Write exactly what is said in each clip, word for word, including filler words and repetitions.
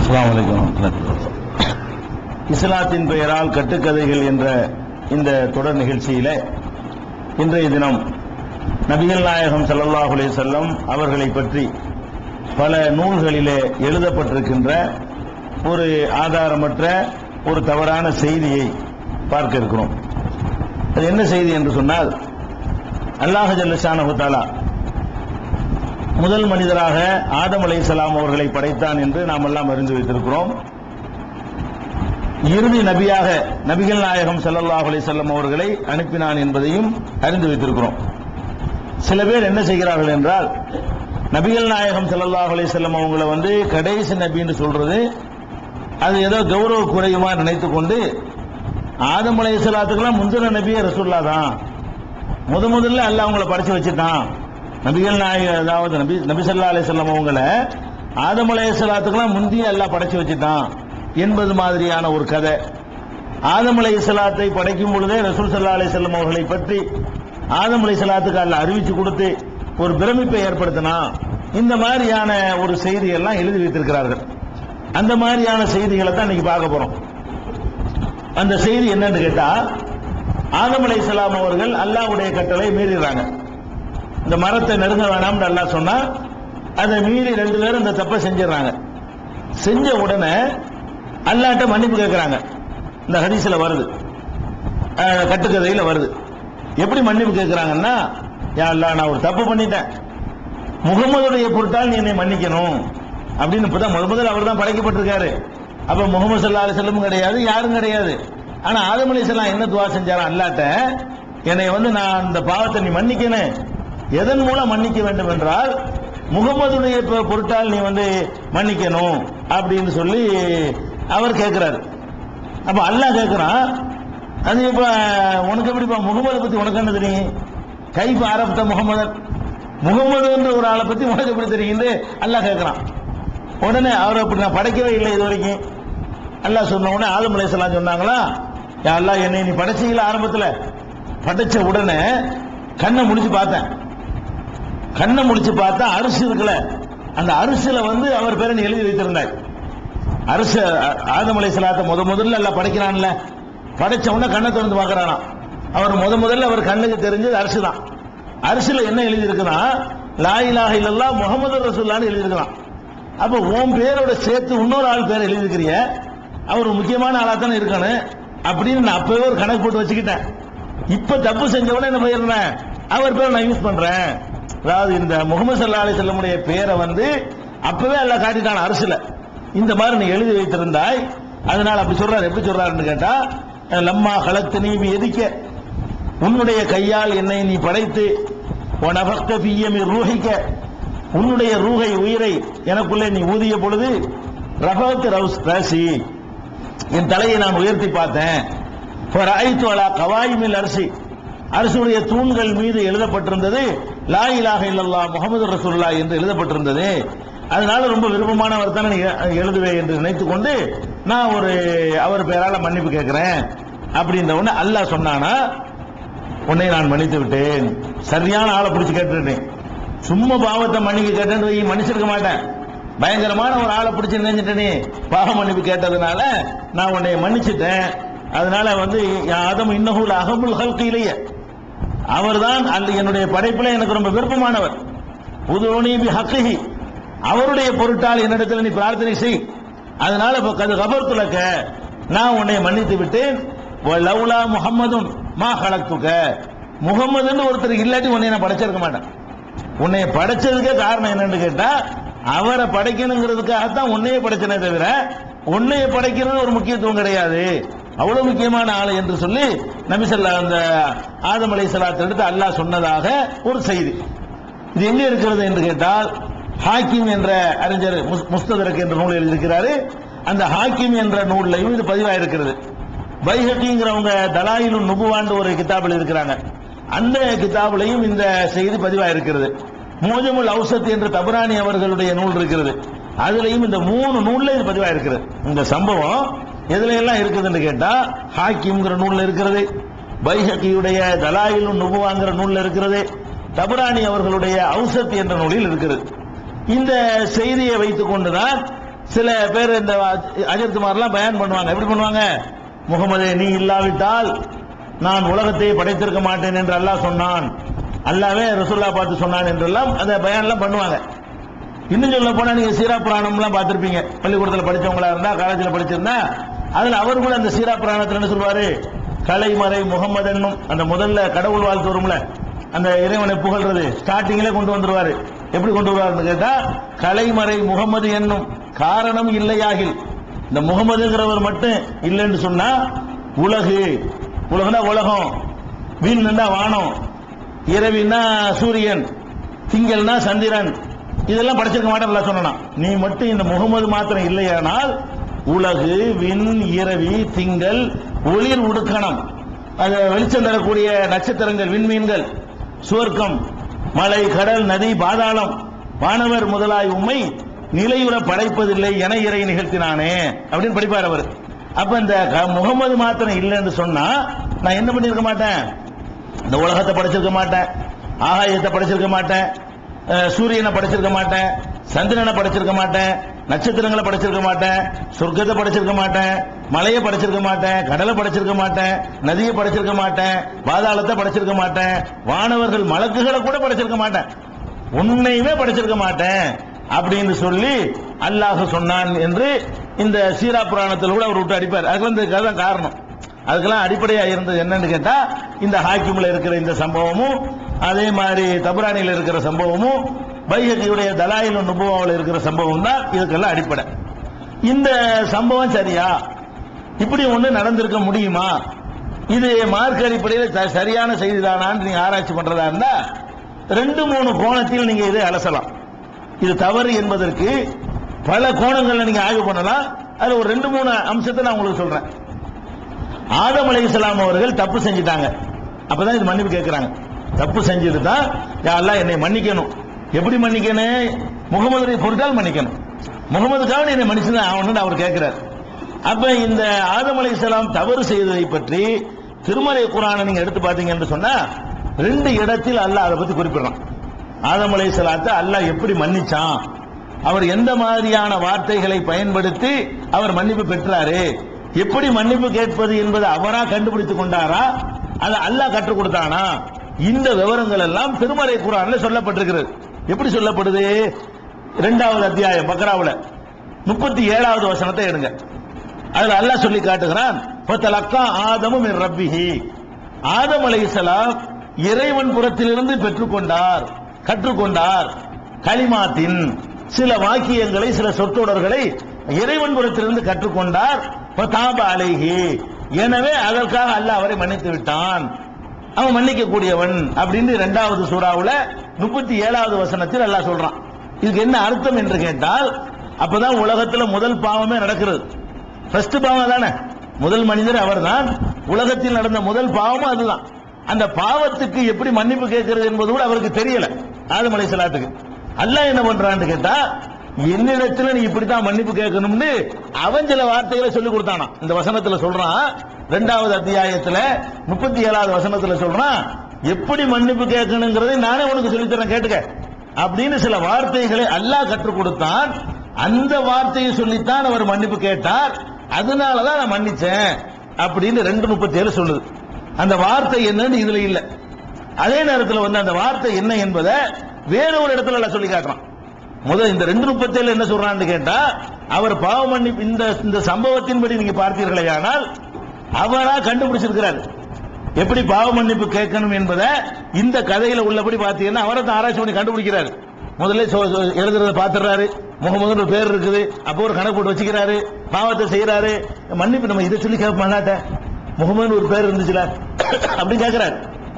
அஸ்ஸலாமு அலைக்கும். இஸ்லாத்தின் பெயரால் கட்டுக்கதைகள் என்ற இந்த தொடர் நிகழ்ச்சியில இன்றைய தினம் நபிகள் நாயகம் ஸல்லல்லாஹு அலைஹி வஸல்லம் அவர்களை பற்றி பல நூல்களிலே எழுதப்பட்டிருக்கின்ற ஒரு ஆதாரமற்ற ஒரு தவறான செய்தியை பார்க்க இருக்கிறோம். அது என்ன செய்தி என்று சொன்னால், அல்லாஹ் ஜல்ல ஷானஹு தஆலா முதல் மனிதராக ஆதம் அலைஹிஸ்ஸலாம் அவர்களை படைத்தான் என்று நாம் எல்லாம் அறிந்து வைத்திருக்கிறோம். இறுதி நபியாக நபிகள் நாயகம் ஸல்லல்லாஹு அலைஹி வஸல்லம் அவர்களை அனுப்பினான் என்பதையும் அறிந்து வைத்திருக்கிறோம். சில பேர் என்ன செய்கிறார்கள் என்றால், நபிகள் நாயகம் ஸல்லல்லாஹு அலைஹி வஸல்லம் அவங்களை வந்து கடைசி நபி என்று சொல்றது அது ஏதோ கௌரவ குறையுமா நினைத்துக் கொண்டு, ஆதம் அலைஹிஸ்ஸலாத்துக்கெல்லாம் முந்தின நபியே ரசூலுல்லாஹ் தான், முத முதல்ல அல்லாஹ் அவங்களை படைச்சு வச்சுட்டான். நபிகள் நாயகம் அதாவது நபி நபி ஸல்லல்லாஹு அலைஹி வஸல்லம் அவங்கள ஆதம் அலைஹிஸ்ஸலாத்துக்கெல்லாம் முந்திய அல்லாஹ் படைச்சு வச்சுட்டான் என்பது மாதிரியான ஒரு கதை. ஆதம் அலைஹிஸ்ஸலாத்தை படைக்கும் பொழுதே ரசூல் ஸல்லல்லாஹு அலைஹி வஸல்லம் அவர்களை பற்றி ஆதம் அலைஹிஸ்ஸலாத்துக்கு அல்லாஹ் அறிவிச்சு கொடுத்து ஒரு பிரமிப்பை ஏற்படுத்தினா, இந்த மாதிரியான ஒரு செய்தியெல்லாம் எழுதி வைத்திருக்கிறார்கள். அந்த மாதிரியான செய்திகளை தான் இன்னைக்கு பார்க்க போறோம். அந்த செய்தி என்னன்னு கேட்டா, ஆதம் அலைஹிஸ்ஸலாம் அவர்கள் அல்லாஹ்வுடைய கட்டளை மீறிடுறாங்க. இந்த மரத்தை நெருங்க வேணாம்னு அல்லாஹ் சொன்னா அதை மீறி ரெண்டு பேரும் இந்த தப்பை செஞ்சிடறாங்க. செஞ்ச உடனே அல்லாஹ்ட்ட மன்னிப்பு கேட்கிறாங்க. இந்த ஹதீஸ்ல வருது, கட்டுக்கதையில வருது. எப்படி மன்னிப்பு கேட்கிறாங்கன்னா, யா அல்லாஹ் நான் ஒரு தப்பு பண்ணிட்டேன், முகமதுடைய பொருட்டால் நீ என்னை மன்னிக்கணும் அப்படின்னு. இப்பதான் முதல் முதல் அவர் தான் படைக்கப்பட்டிருக்காரு. அப்ப முகமது ஸல்லல்லாஹு அலைஹி வஸல்லம் கிடையாது, யாரும் கிடையாது. ஆனா ஆதம் அலைஹிஸ்ஸலாம் என்ன துஆ செஞ்சாரா அல்லாஹ்ட்ட, என்னை வந்து நான் இந்த பாவத்தை நீ மன்னிக்கணும். எதன் மூலம் மன்னிக்க வேண்டும் என்றால், முகமதுடைய பொருட்டால் நீ வந்து மன்னிக்கணும் அப்படின்னு சொல்லி அவர் கேட்கிறாரு. அப்ப அல்லாஹ் கேட்கிறான், அது இப்ப உனக்கு எப்படிப்பா முகமது பத்தி உனக்கு என்ன தெரியும்? கைஃப அரஃப்த முகமது, முகமது என்ற ஒரு ஆளை பத்தி உனக்கு எப்படி தெரியுது அல்லாஹ் கேட்கிறான். உடனே அவர் அப்படி நான் படைக்கவே இல்லை இது வரைக்கும். அல்லாஹ் சொன்ன உடனே ஆதம் அலைஹிஸ்ஸலாம் சொன்னாங்களா, யா அல்லாஹ் என்னை நீ படைச்சீங்களா? ஆரம்பத்தில் படைச்ச உடனே கண்ணை முடிச்சு பார்த்தேன். கண்ணை முடிச்சு பார்த்தா அரிசி இருக்குல்ல, அந்த அரிசியில வந்து அவர் பேரை நீ எழுதி வைத்திருந்தாய். அரிசி ஆதம் அலைஹிஸ்ஸலாத்தை முத முதல்ல எல்லாம் படைக்கிறான்ல, படைச்ச உடனே கண்ணை திறந்து பார்க்கறானா. அவர் முத முதல்ல அவர் கண்ணுக்கு தெரிஞ்சது அரிசி தான். அரிசியில என்ன எழுதி இருக்குன்னா, லா இலாஹ இல்லல்லாஹ் முஹம்மது ரசூலுல்லாஹ்னு எழுதி இருக்கலாம். அப்ப உன் பேரோட சேர்த்து இன்னொரு ஆள் பேர் எழுதி இருக்கிறிய, அவர் முக்கியமான ஆளா தானே இருக்கணும் அப்படின்னு நான் அப்பவே ஒரு கணக்கு போட்டு வச்சுக்கிட்டேன். இப்ப தப்பு செஞ்சவன என்ன போயிருந்தேன், அவர் பேரை நான் யூஸ் பண்றேன். அதாவது இந்த முகமது ஸல்லல்லாஹு அலைஹி வஸல்லமுடைய பேரை வந்து அப்பவே அல்லாஹ் காட்டிட்டான் அரிசில. இந்த மாதிரி நீ எழுதி வைத்திருந்தாய், அதனால அப்படி சொல்றாரு. எப்படி சொல்றாருன்னு கேட்டா, லம்மா கலக்தனி பி யதிக, உன்னுடைய கையால் என்னை நீ படைத்து, வனஃபக்த ஃபிய்ய மின் ரூஹிக, உன்னுடைய ரூஹை உயிரை எனக்குள்ளே நீ ஊதிய பொழுது, ரஃபஅத் ரஸி, என் தலையை நான் உயர்த்தி பார்த்தேன். ஃபரஐது அலா கவாயிமில் அர்ஷி, அரசுடைய தூண்கள் மீது எழுதப்பட்டிருந்தது லா இலாஹ இல்லல்லாஹ் முஹம்மது ரசூலுல்லாஹ் என்று எழுதப்பட்டிருந்தது. அதனால ரொம்ப விருப்பமானவர் தானே எழுதுவேன் என்று நினைத்துக் கொண்டு நான் ஒரு அவர் பெயரால மன்னிப்பு கேட்கிறேன் அப்படின்ற உடனே அல்லாஹ் சொன்னானா, உன்னை நான் மன்னித்து விட்டேன். சரியான ஆளை பிடிச்சு கேட்டுட்டேன். சும்மா பாவத்தை மன்னிக்க கேட்டேன்னு மன்னிச்சிருக்க மாட்டேன். பயங்கரமான ஒரு ஆளை பிடிச்சு நினைச்சிட்டேனே, பாவ மன்னிப்பு கேட்டதுனால நான் உன்னை மன்னிச்சுட்டேன். அதனால வந்து ஆதம் இன்னஹு லஅஹபுல் ஹல்கி இலைய, அவர்தான் அல்ல என்னுடைய படைப்பில் எனக்கு ரொம்ப விருப்பமானவர். உதுஊனி பி ஹக்கிஹி, அவருடைய பொருட்டால் என்னிடத்தில் நீ பிரார்த்தனை செய். அதனால கது கபர்து லக, நான் உன்னை மன்னித்து விட்டேன். லவ்லா முஹம்மதுன் மா ஹலக்துக, முகம்மதுன்னு ஒருத்தர் இல்லாட்டி உன்னை நான் படைச்சிருக்க மாட்டேன். உன்னை படைச்சதுக்கே காரணம் என்னன்னு கேட்டா, அவரை படைக்கணுங்கிறதுக்காகத்தான் உன்னையே படைச்சனே தவிர உன்னைய படைக்கிறது ஒரு முக்கியத்துவம் கிடையாது. அவ்வளவு முக்கியமான ஆளு என்று சொல்லி நபி ஸல்லல்லாஹு அந்த ஆதம் அலைஹிஸ்ஸலாத்தை எடுத்து அல்லாஹ் சொன்னதாக ஒரு செய்தி. இது எங்க இருக்கிறது என்று கேட்டால், ஹாக்கிம் என்ற அறிஞர் முஸ்ததரக் என்ற நூல் எழுதியிருக்கிறாரு. அந்த ஹாக்கிம் என்ற நூல்லையும் இது பதிவாயிருக்கிறது. பைஹகிங்கிறவங்க தலாயிலுன் நுபுவான்னு ஒரு கிதாபில் இருக்கிறாங்க. அந்த கிதாபிலையும் இந்த செய்தி பதிவாயிருக்கிறது. மோஜமுல் அவுசத் என்ற தபரானி அவர்களுடைய நூல் இருக்கிறது. அதுலயும் இந்த மூணு நூல்ல இது பதிவாயிருக்கிறது. இந்த சம்பவம் எதுல எல்லாம் இருக்குதுன்னு கேட்டா, ஹாக்கிம்ங்கிற நூல்ல இருக்கிறது, பைஹகியுடைய தலாயிலுன் நுபுவாங்கிற நூல்ல இருக்கிறது, தபரானி அவர்களுடைய அவுசத் என்ற நூலில் இருக்கிறது. இந்த செய்தியை வைத்துக் கொண்டுதான் சில பேர் இந்த அஜித்குமார்லாம் பயான் பண்ணுவாங்க. எப்படி பண்ணுவாங்க? முகமதே, நீ இல்லாவிட்டால் நான் உலகத்தை படைத்திருக்க மாட்டேன் என்று அல்லாஹ் சொன்னான், அல்லாவே ரசூலுல்லாஹ் பார்த்து சொன்னான் என்றெல்லாம் அந்த பயான்லாம் பண்ணுவாங்க. இன்னும் சொல்ல போனா நீங்க சீரா புராணம்லாம் பார்த்திருப்பீங்க. பள்ளிக்கூடத்தில் படிச்சவங்களா இருந்தா, காலேஜில் படிச்சிருந்தா, அதுல அவர் கூட அந்த சீரா புராணத்தில் என்ன சொல்வாரு? கலைமறை முகமது என்னும் அந்த முதல்ல கடவுள் வாழ்த்து வரும்ல, அந்த இறைவனை புகழ்றது ஸ்டார்டிங்ல கொண்டு வந்துருவாரு. எப்படி கொண்டு வருவாருன்னு கேட்டா, கலைமறை முகமது என்னும் காரணம் இல்லையாகில், இந்த முகமதுங்கிறவர் மட்டும் இல்லைன்னு சொன்னா, உலகு, உலகம்னா உலகம், வீண்னா வானம், இரவின்னா சூரியன், திங்கள்னா சந்திரன், இதெல்லாம் படிச்சிருக்க மாட்டேன் சொன்னா. நீ மட்டும் இந்த முகமது மாத்திரம் இல்லையானால் உலகு, விண், இரவி, திங்கள், ஒளிர் உடுக்கணம், அது வெளிச்சம் தரக்கூடிய நட்சத்திரங்கள், விண்மீன்கள், சுவர்க்கம், மலை, கடல், நதி, பாதாளம், வானவர் முதலாய் உம்மை நிலையுற படைப்பதில்லை என இறை நிகழ்த்தினானே அப்படின்னு படிப்பார் அவர். அப்ப இந்த முகமது மாத்திரம் இல்லைன்னு சொன்னா நான் என்ன பண்ணிருக்க மாட்டேன்? இந்த உலகத்தை படைச்சிருக்க மாட்டேன், ஆகாயத்தை படைச்சிருக்க மாட்டேன், சூரியனை படைச்சிருக்க மாட்டேன், சந்திரனை படைச்சிருக்க மாட்டேன், நட்சத்திரங்களை படைச்சிருக்க மாட்டேன், சொர்க்கத்தை படைச்சிருக்க மாட்டேன், மலையை படைச்சிருக்க மாட்டேன், கடலை படைச்சிருக்க மாட்டேன், நதியை படைச்சிருக்க மாட்டேன், பாதாளத்தை படைச்சிருக்க மாட்டேன், வானவர்கள் மலக்குகளை கூட படைச்சிருக்க மாட்டேன், உன்னையுமே படைச்சிருக்க மாட்டேன் அப்படின்னு சொல்லி அல்லாஹ் சொன்னான் என்று இந்த சீரா புராணத்தில் கூட அவர் விட்டு அடிப்பார். அதுக்கு காரணம், அதுக்கெல்லாம் அடிப்படையா இருந்தது என்னன்னு கேட்டா, இந்த ஹாக்கிம்ல இருக்கிற இந்த சம்பவமும், அதே மாதிரி தபரானியில் இருக்கிற சம்பவமும், பைஹகியுடைய தலாயில் நுபுவாவில் இருக்கிற சம்பவம் தான் இதுக்கெல்லாம் அடிப்படை. இந்த சம்பவம் சரியா, இப்படி ஒண்ணு நடந்திருக்க முடியுமா, இது மார்க்க அடிப்படையில் சரியான செய்திதானான்னு நீங்க ஆராய்ச்சி பண்றதா இருந்தா ரெண்டு மூணு கோணத்தில் நீங்க இதை அலசலாம். இது தவறு என்பதற்கு பல கோணங்கள்ல நீங்க ஆய்வு பண்ணலாம். அதுல ஒரு ரெண்டு மூணு அம்சத்தை நான் உங்களுக்கு சொல்றேன். ஆதம் அலைஹிஸ்ஸலாம் அவர்கள் தப்பு செஞ்சிட்டாங்க, அப்பதான் இது மன்னிப்பு கேட்கிறாங்க. தப்பு செஞ்சது தான், யா அல்லாஹ் என்னை மன்னிக்கணும். எப்படி மன்னிக்கணும்? முகமதுடைய பொருட்டால் மன்னிக்கணும், முகமதுக்காக என்னை மன்னிச்சுதான் ஆகணும்னு அவர் கேட்கிறார். அப்ப இந்த ஆதம் அலைஹிஸ்ஸலாம் தவறு செய்ததை பற்றி திருமறை குர்ஆனை நீங்க எடுத்து பாத்தீங்க என்று சொன்னா ரெண்டு இடத்தில் அல்லாஹ் அதை பத்தி குறிப்பிடுறான். ஆதம் அலைஹிஸ்ஸலாத்தை அல்லாஹ் எப்படி மன்னிச்சான், அவர் எந்த மாதிரியான வார்த்தைகளை பயன்படுத்தி அவர் மன்னிப்பு பெற்றாரு, எப்படி மன்னிப்பு கேட்பது என்பதை அவரா கண்டுபிடித்துக் கொண்டாரா, அதை அல்லாஹ் கற்றுக் கொடுத்தானா, இந்த விவரங்கள் எல்லாம் திருமறை குர்ஆன்ல சொல்லப்பட்டிருக்கிறது. எப்படி சொல்லப்படுது? இரண்டாவது அத்தியாயம் பக்ராவுல முப்பத்தி ஏழாவது வசனத்தை எடுங்க. அதுல அல்லாஹ் சொல்லி காட்டுகிறான், ஃபதலக்கா ஆதமு மின் ரப்பிஹி, ஆதம் அலைஹிஸ்ஸலாம் இறைவன் புறத்திலிருந்து பெற்றுக்கொண்டார், கற்றுக்கொண்டார், கலிமாத்தின் சில வாக்கியங்களை, சில சொற்றொடர்களை இறைவன் புறத்திலிருந்து கற்றுக்கொண்டார், ஃபதாப அலைஹி, எனவே அதற்காக அல்லாஹ் அவரை மன்னித்து விட்டான், அவன் மன்னிக்க கூடியவன் அப்படின்னு இரண்டாவது சூறாவுல முப்பத்தி ஏழாவது வசனத்தில் அல்லாஹ் சொல்றான். இதுக்கு என்ன அர்த்தம் என்று கேட்டால், அப்பதான் உலகத்தில் முதல் பாவமே நடக்கிறது. ஃபர்ஸ்ட் பாவம் தானே, முதல் மனிதர் அவர்தான், உலகத்தில் நடந்த முதல் பாவமும் அதுதான். அந்த பாவத்துக்கு எப்படி மன்னிப்பு கேட்கிறது என்பது கூட அவருக்கு தெரியல ஆதம் அலைஹிஸ்ஸலாத்துக்கு. அல்லாஹ் என்ன பண்றான்னு கேட்டா, என்னிடத்துல நீ இப்படித்தான் மன்னிப்பு கேட்கணும்னு அவன் சில வார்த்தைகளை சொல்லி கொடுத்தானா. இந்த வசனத்துல சொல்றான், இரண்டாவது அத்தியாயத்துல முப்பத்தி ஏழாவது வசனத்துல சொல்றான், எப்படி மன்னிப்பு கேட்கணுங்கிறதை நானே உனக்கு சொல்லித்தரேன் கேட்டுக்க அப்படின்னு சில வார்த்தைகளை அல்லாஹ் கற்றுக் கொடுத்தான். அந்த வார்த்தையை சொல்லித்தான் அவர் மன்னிப்பு கேட்டார், அதனாலதான் நான் மன்னிச்சேன் அப்படின்னு ரெண்டு முப்பத்தி ஏழு சொல்லுது. அந்த வார்த்தை என்னன்னு இதுல இல்ல. அதே நேரத்தில் வந்து அந்த வார்த்தை என்ன என்பதை வேற ஒரு இடத்துல எல்லாம் சொல்லி காட்டுறான். முதல் இந்த ரெண்டு முப்பத்தி ஏழு என்ன சொல்றான்னு கேட்டா, அவர் பாவ மன்னிப்பு இந்த இந்த சம்பவத்தின்படி நீங்க பார்த்தீர்களே ஆனால் அவரா கண்டுபிடிச்சிருக்கிறார் எப்படி பாவ மன்னிப்பு கேட்கணும் என்பதை. இந்த கதையில உள்ளபடி பார்த்தீங்கன்னா அவரை தான் ஆராய்ச்சி பண்ணி கண்டுபிடிக்கிறாரு. முதல்ல எழுதுறத பாத்துறாரு, முகமது ஒரு பேர் இருக்குது, அப்போ ஒரு கணக்கு போட்டு வச்சுக்கிறாரு, பாவத்தை செய்யறாரு, மன்னிப்பு நம்ம இதை சொல்லி கேட்க மாட்டாட்ட, முகமது ஒரு பேர் இருந்துச்சுல அப்படின்னு கேட்கிறாரு.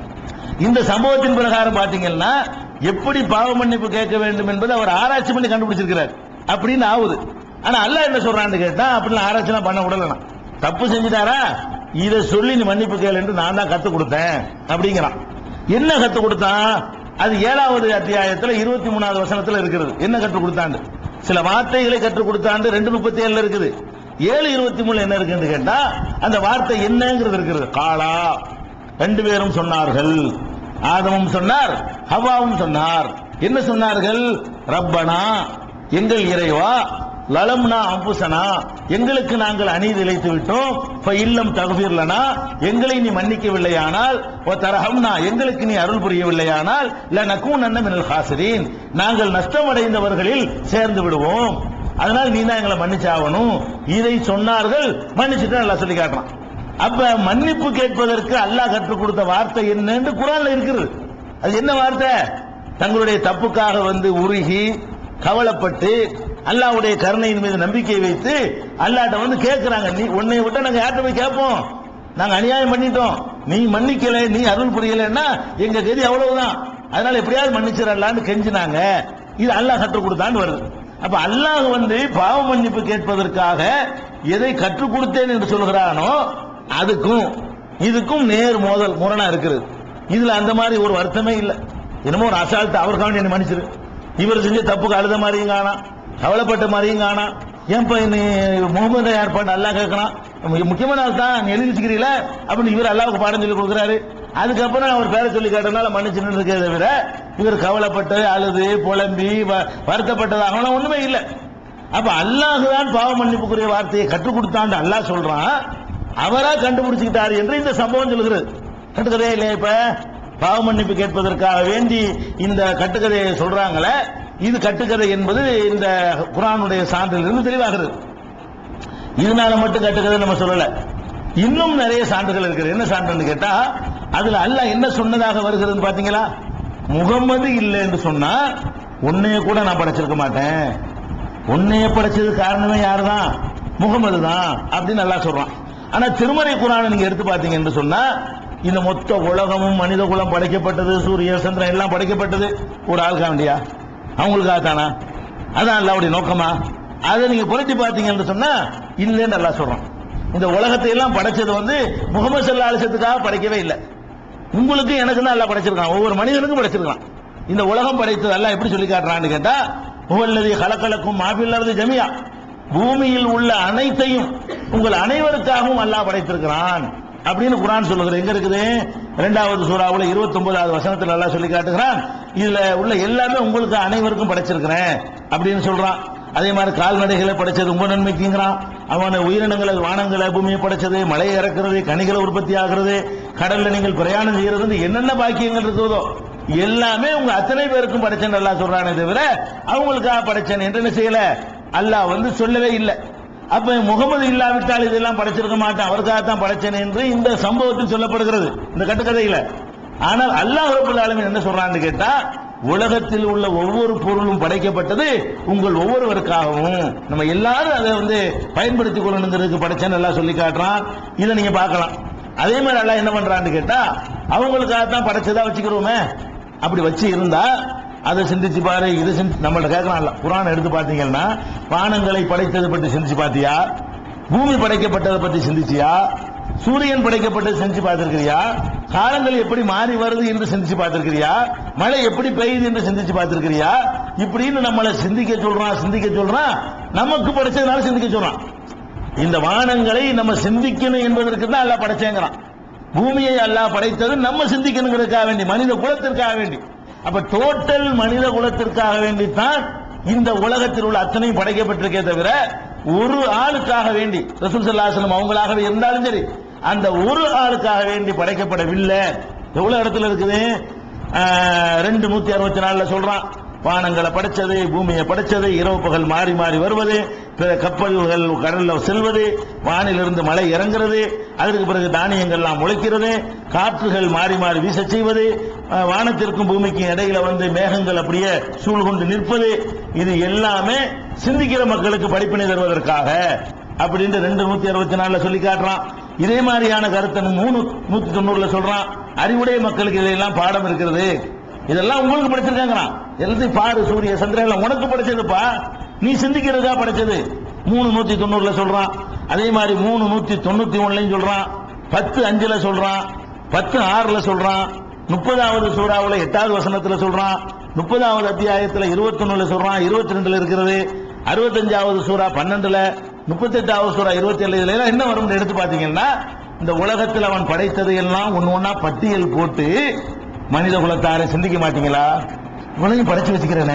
இந்த சம்பவத்தின் பிரகாரம் பாத்தீங்கன்னா எப்படி பாவ மன்னிப்பு கேட்க வேண்டும் என்பதை அவர் ஆராய்ச்சி பண்ணி கண்டுபிடிச்சிருக்கிறார் அப்படின்னு ஆகுது. ஆனா அல்லாஹ் என்ன சொல்றான்னு கேட்டா, அப்படிலாம் ஆராய்ச்சி பண்ண விடலாம். தப்பு செஞ்சுட்டாரா, இதை சொல்லி நீ மன்னிப்பு கேளு என்று நான் தான் கத்து கொடுத்தேன் அப்படிங்கிறான். என்ன கத்து கொடுத்தான்? அது ஏழாவது அத்தியாயத்துல இருபத்தி மூணாவது வசனத்துல இருக்கிறது. என்ன கற்றுக் கொடுத்தாண்டு? சில வார்த்தைகளை கற்றுக் கொடுத்தாண்டு ரெண்டு முப்பத்தி ஏழுல இருக்குது. ஏழு இருபத்தி மூணு என்ன இருக்குன்னு கேட்டா, அந்த வார்த்தை என்னங்கிறது இருக்கிறது. காலா, ரெண்டு பேரும் சொன்னார்கள், ஆதமும் சொன்னார், ஹவ்வாவும் சொன்னார். என்ன சொன்னார்கள்? ரப்பனா, எங்கள் இறைவா, லலம்னா அம்புசனா, எங்களுக்கு நாங்கள் அநீதி இழைத்து விட்டோம், இப்ப இல்லம் தகுதிர்லனா, எங்களை நீ மன்னிக்கவில்லையானால், தரஹம்னா, எங்களுக்கு நீ அருள் புரியவில்லையானால், லனகூனன்ன மினல் ஹாசிரீன், நாங்கள் நஷ்டமடைந்தவர்களில் சேர்ந்து விடுவோம், அதனால் நீ தான் எங்களை மன்னிச்சாகணும். இதை சொன்னார்கள். மன்னிச்சுட்டு அல்லாஹ் சொல்லி காட்டுறான். அப்ப மன்னிப்பு கேட்பதற்கு அல்லாஹ் கற்றுக் கொடுத்த வார்த்தை என்னன்னு குர்ஆன்ல இருக்குது. அது என்ன வார்த்தை? தங்களுடைய தப்புக்காக வந்து உருகி கவலைப்பட்டு அல்லாஹ்வுடைய கருணையின் மீது நம்பிக்கை வைத்து அல்லாஹ்ட்ட வந்து கேட்கிறாங்க, நீ உன்னை விட்டா நாங்க யார்கிட்ட போய் கேட்போம்? நாங்க அநியாயம் பண்ணிட்டோம், நீ மன்னிக்கல, நீ அருள் புரியலன்னா எங்க கதி அவ்வளவுதான், அதனால எப்படியாவது மன்னிச்சிடலான்னு கெஞ்சினாங்க. இது அல்லாஹ் கற்றுக் கொடுத்தான்னு வருது. அப்ப அல்லாஹ் வந்து பாவ மன்னிப்பு கேட்பதற்காக எதை கற்றுக் கொடுத்தேன் என்று சொல்கிறானோ அதுக்கும் இதுக்கும் நேர் மோதல் முரணா இருக்கிறது. இதுல அந்த மாதிரி ஒரு வருத்தமே இல்லை. என்னமோ ஒரு அசால்ட்டு அவருக்காக என்ன மன்னிச்சிரு, இவர் செஞ்ச தப்புக்கு அழுத மாதிரியும் காணா, கவலைப்பட்ட மாதிரியும் காணா. ஏன் முகமது யார் பாட்டு அல்லா கேட்கறான், முக்கியமான ஆள் தான் நீ எழுதி வச்சுக்கிறீங்களா அப்படின்னு இவர் அல்லாவுக்கு பாடம் சொல்லி கொடுக்குறாரு. அதுக்கப்புறம் அவர் பேரை சொல்லி கேட்டனால மன்னிச்சுன்னு இருக்கிறத விட இவர் கவலைப்பட்டு அழுது புலம்பி வருத்தப்பட்டதாக ஒண்ணுமே இல்லை. அப்ப அல்லாஹுதான் பாவ மன்னிப்புக்குரிய வார்த்தையை கற்றுக் கொடுத்தான்னு அல்லாஹ் சொல்றான், அவரா கண்டுபிடிச்சுக்கிட்டாரு என்று இந்த சம்பவம் சொல்லுகிறது. கட்டுக்கதையே இல்லையா? இப்ப பாவ மன்னிப்பு கேட்பதற்காக வேண்டி இந்த கட்டுக்கதையை சொல்றாங்களே, இது கட்டுக்கதை என்பது இந்த குர்ஆனுடைய சான்றிலிருந்து தெளிவாகிறது. இதனால மட்டும் கட்டுக்கதை நம்ம சொல்லல, இன்னும் நிறைய சான்றுகள் இருக்கிறது. என்ன சான்றுன்னு கேட்டா, அதுல அல்லாஹ் என்ன சொன்னதாக வருகிறது பாத்தீங்களா? முகம்மது இல்லை என்று சொன்னா உன்னைய கூட நான் படைச்சிருக்க மாட்டேன், உன்னைய படைச்சது காரணமே யாருதான்? முகம்மது தான் அப்படின்னு அல்லாஹ் சொல்றான். ஆனா திருமறை குர்ஆனை நீங்க எடுத்து பாத்தீங்க என்று சொன்னா, இந்த மொத்த உலகமும் மனித குலம் படைக்கப்பட்டது, சூரிய சந்திரன் எல்லாம் படைக்கப்பட்டது ஒரு ஆளுக்கா வேண்டியா? அவங்களுக்காக தானா? அதான் அல்லாஹ்வுடைய நோக்கமா? அதை நீங்க புரட்டி பார்த்தீங்க என்று சொன்னா இல்லைன்னு அல்லாஹ் சொல்றான். இந்த உலகத்தை எல்லாம் படைச்சது வந்து முகமது ஸல்லல்லாஹு அலைஹி வஸல்லத்துக்காக படைக்கவே இல்லை, உங்களுக்கு எனக்கு தான் அல்லாஹ் படைச்சிருக்கான், ஒவ்வொரு மனிதனுக்கும் படைச்சிருக்கான். இந்த உலகம் படைத்தது அல்லாஹ் எப்படி சொல்லி காட்டுறான்னு கேட்டா, ஹுவல்லதி ஹலகலக்கும் மா ஃபில் அர்தி ஜமீஆ, பூமியில் உள்ள அனைத்தையும் உங்கள் அனைவருக்காகவும் அல்லாஹ் படைத்திருக்கிறான் அப்படின்னு குர்ஆன் சொல்லுகிறது. எங்க இருக்குது? இரண்டாவது சூராவுல இருபத்தி ஒன்பதாவது வசனத்தில் அல்லாஹ் சொல்லி காட்டுகிறான், இதுல உள்ள எல்லாமே உங்களுக்கு அனைவருக்கும் படைச்சிருக்கிறேன் அப்படின்னு சொல்றான். அதே மாதிரி கால்நடைகளை படைச்சது உங்க நன்மைக்குங்கிறான். அவன உயிரினங்களை, வானங்களை, பூமியை படைச்சது, மழையை இறக்குறது, கனிகளை உற்பத்தி ஆகிறது, கடல்ல நீங்கள் பிரயாணம் செய்யறது, என்னென்ன பாக்கியங்கள் இருக்கிறதோ எல்லாமே உங்க அத்தனை பேருக்கும் படைச்சேன் அல்லாஹ் சொல்றானே தவிர அவங்களுக்காக படைச்சேன் என்று என்ன செய்யல அல்லாஹ் வந்து சொல்லவே இல்லை. அப்ப முகமது இல்லாவிட்டால் இதெல்லாம் படைச்சிருக்க மாட்டேன், அவருக்காகத்தான் படைச்சேன் என்று இந்த சம்பவத்தில் சொல்லப்படுகிறது இந்த கட்டுக்கதையில. ஆனால் அல்லாஹ் ரப்பல் ஆலமீன் என்ன சொல்றான்னு கேட்டா, உலகத்தில் உள்ள ஒவ்வொரு பொருளும் படைக்கப்பட்டது உங்கள் ஒவ்வொருவருக்காகவும், நம்ம எல்லாரும் அதை வந்து பயன்படுத்திக் கொள்ளணுங்கிறதுக்கு படைச்சேன்னு எல்லாம் சொல்லி காட்டுறான். இதை நீங்க பார்க்கலாம். அதே மாதிரி அல்லாஹ் என்ன பண்றான்னு கேட்டா, அவங்களுக்காகத்தான் படைச்சதா வச்சுக்கிறோமே, அப்படி வச்சு இருந்தா அதை சிந்திச்சு பாரு, இதை நம்மள்ட்ட கேட்கலாம். குர்ஆன் எடுத்து பார்த்தீங்கன்னா, வானங்களை படைத்ததை பற்றி சிந்திச்சு பார்த்தியா? பூமி படைக்கப்பட்டதை பற்றி சிந்திச்சியா? சூரியன் படைக்கப்பட்டது சிந்திச்சு பார்த்திருக்கிறியா? காலங்கள் எப்படி மாறி வருது என்று சிந்திச்சு பார்த்திருக்கிறியா? மழை எப்படி பெய்யுது என்று சிந்திச்சு பார்த்திருக்கிறியா? இப்படின்னு நம்மளை சிந்திக்க சொல்றான் சிந்திக்க சொல்றான் நமக்கு படைச்சதுனால சிந்திக்க சொல்றான். இந்த வானங்களை நம்ம சிந்திக்கணும் என்பதற்கு தான் அல்லாஹ் படைச்சேங்கிறான். பூமியை அல்லாஹ் படைத்தது நம்ம சிந்திக்கணுங்கிறதுக்காக வேண்டி, மனித குலத்திற்காக வேண்டி. அப்ப டோட்டல் மனித குலத்திற்காக வேண்டித்தான் இந்த உலகத்தில் உள்ள அத்தனையும் படைக்கப்பட்டிருக்கே தவிர ஒரு ஆளுக்காக வேண்டி, ரசூல் ஸல்லல்லாஹு அலைஹி வஸல்லம் அவங்களாகவே இருந்தாலும் சரி, அந்த ஒரு ஆளுக்காக வேண்டி படைக்கப்படவில்லை. எவ்வளவு இடத்துல இருக்குது? ரெண்டு நூத்தி அறுபத்தி நாலுல சொல்றான், வானங்களை படைச்சது, பூமியை படைச்சது, இரவு பகல் மாறி மாறி வருவது, பிற கப்பல்கள் கடல்ல செல்வது, வானிலிருந்து மழை இறங்குறது, அதற்கு பிறகு தானியங்கள்லாம் முளைக்கிறது, காற்றுகள் மாறி மாறி வீச செய்வது, வானத்திற்கும் பூமிக்கும் இடையில வந்து மேகங்கள் அப்படியே சூழ்கொண்டு நிற்பது, இது எல்லாமே சிந்திக்கிற மக்களுக்கு படிப்பினை தருவதற்காக அப்படின்னு ரெண்டு நூத்தி அறுபத்தி நாலுல சொல்லி காட்டுறான். இதே மாதிரியான கருத்தை மூணு நூத்தி தொண்ணூறுல சொல்றான், அறிவுடைய மக்களுக்கு இதெல்லாம் பாடம் இருக்கிறது, இதெல்லாம் உங்களுக்கு படிச்சிருக்காங்கிறான். எல்லாத்தையும் பாரு, சூரிய சந்திரன் உனக்கு படிச்சதுப்பா, நீ சிந்திக்கிறதா படிச்சது. மூணு நூத்தி தொண்ணூறுல சொல்றான். அதே மாதிரி மூணு நூத்தி தொண்ணூத்தி ஒண்ணுலையும் சொல்றான், பத்து அஞ்சுல சொல்றான், பத்து ஆறுல சொல்றான், முப்பதாவது சூறாவுல எட்டாவது வசனத்துல சொல்றான், முப்பதாவது அத்தியாயத்துல இருபத்தி ஒண்ணுல சொல்றான், இருபத்தி ரெண்டுல இருக்கிறது, அறுபத்தஞ்சாவது சூறா பன்னெண்டுல, முப்பத்தி எட்டாவது சூறா இருபத்தி ஏழு. இதுல என்ன வரும் எடுத்து பாத்தீங்கன்னா, இந்த உலகத்தில் அவன் படைத்தது எல்லாம் ஒன்னு ஒன்னா பட்டியல் போட்டு, மனித குலத்தாரை சிந்திக்க மாட்டீங்களா? உலகம் படைச்சு வச்சுக்கிறேனே,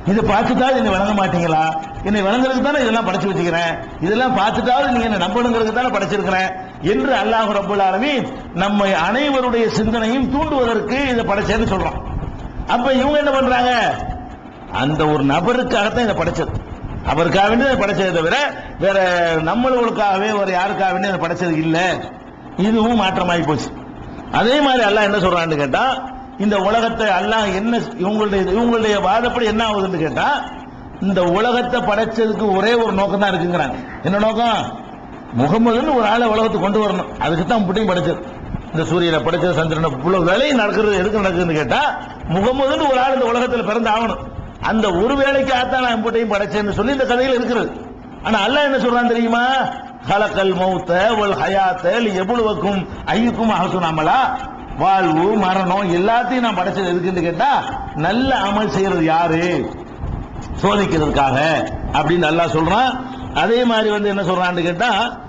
இதை பார்த்துட்டாவது என்னை வணங்க மாட்டீங்களா? என்னை வணங்குறதுக்கு தானே இதெல்லாம் படைச்சு வச்சுக்கிறேன், இதெல்லாம் பார்த்துட்டாவது நீங்க என்ன நம்பணுங்கிறதுக்கு தானே படைச்சிருக்கிறேன் என்று அல்லாஹ் ரப்பல் ஆலமீன் நம்மை அனைவருடைய சிந்தனையும் தூண்டுவதற்கு இதை படைச்சேன்னு சொல்றோம். அப்ப இவங்க என்ன பண்றாங்க, அந்த ஒரு நபருக்காகத்தான் இதை படைச்சது, அவருக்காக வேண்டி இதை படைச்சதை தவிர வேற நம்மளுக்காகவே வேற யாருக்காக வேண்டி இதை படைச்சது இல்ல. இதுவும் மாற்றமாகி போச்சு. அதே மாதிரி அல்லாஹ் என்ன சொல்றான்னு கேட்டா, இந்த உலகத்தை அல்லாஹ் என்ன இவங்களுடைய இவங்களுடைய வாதப்படி என்ன ஆகுதுன்னு கேட்டா, இந்த உலகத்தை படைச்சதுக்கு ஒரே ஒரு நோக்கம் தான் இருக்குங்கிறாங்க. என்ன நோக்கம்? முகமதுன்னு ஒரு ஆளை உலகத்துக்கு கொண்டு வரணும், அதுக்கு தான் புட்டையும் படைச்சது. இந்த சூரியனை படைச்சது, சந்திரனை, இவ்வளவு வேலையும் நடக்கிறது எதுக்கு நடக்குதுன்னு கேட்டா, முகமதுன்னு ஒரு ஆள் இந்த உலகத்தில் பிறந்து ஆகணும், அந்த ஒரு வேலைக்காகத்தான் நான் புட்டையும் படைச்சேன்னு சொல்லி இந்த கதையில் இருக்கிறது. ஆனா அல்லாஹ் என்ன சொல்றான் தெரியுமா? ஹலக்கல் மௌத்த வல் ஹயாத்த லியப்லுவக்கும் அய்யுக்கும் அஹ்சனு அமலா. வாழ்வு மரணம் எல்லாத்தையும் நான் படைச்சது எதுக்குன்னு கேட்டா, நல்ல அமல் செய்யறது யாரு சோதிக்கிறதுக்காக அப்படின்னு அல்லாஹ் சொல்றான். அதே மாதிரி வந்து என்ன சொல்றான்னு கேட்டா,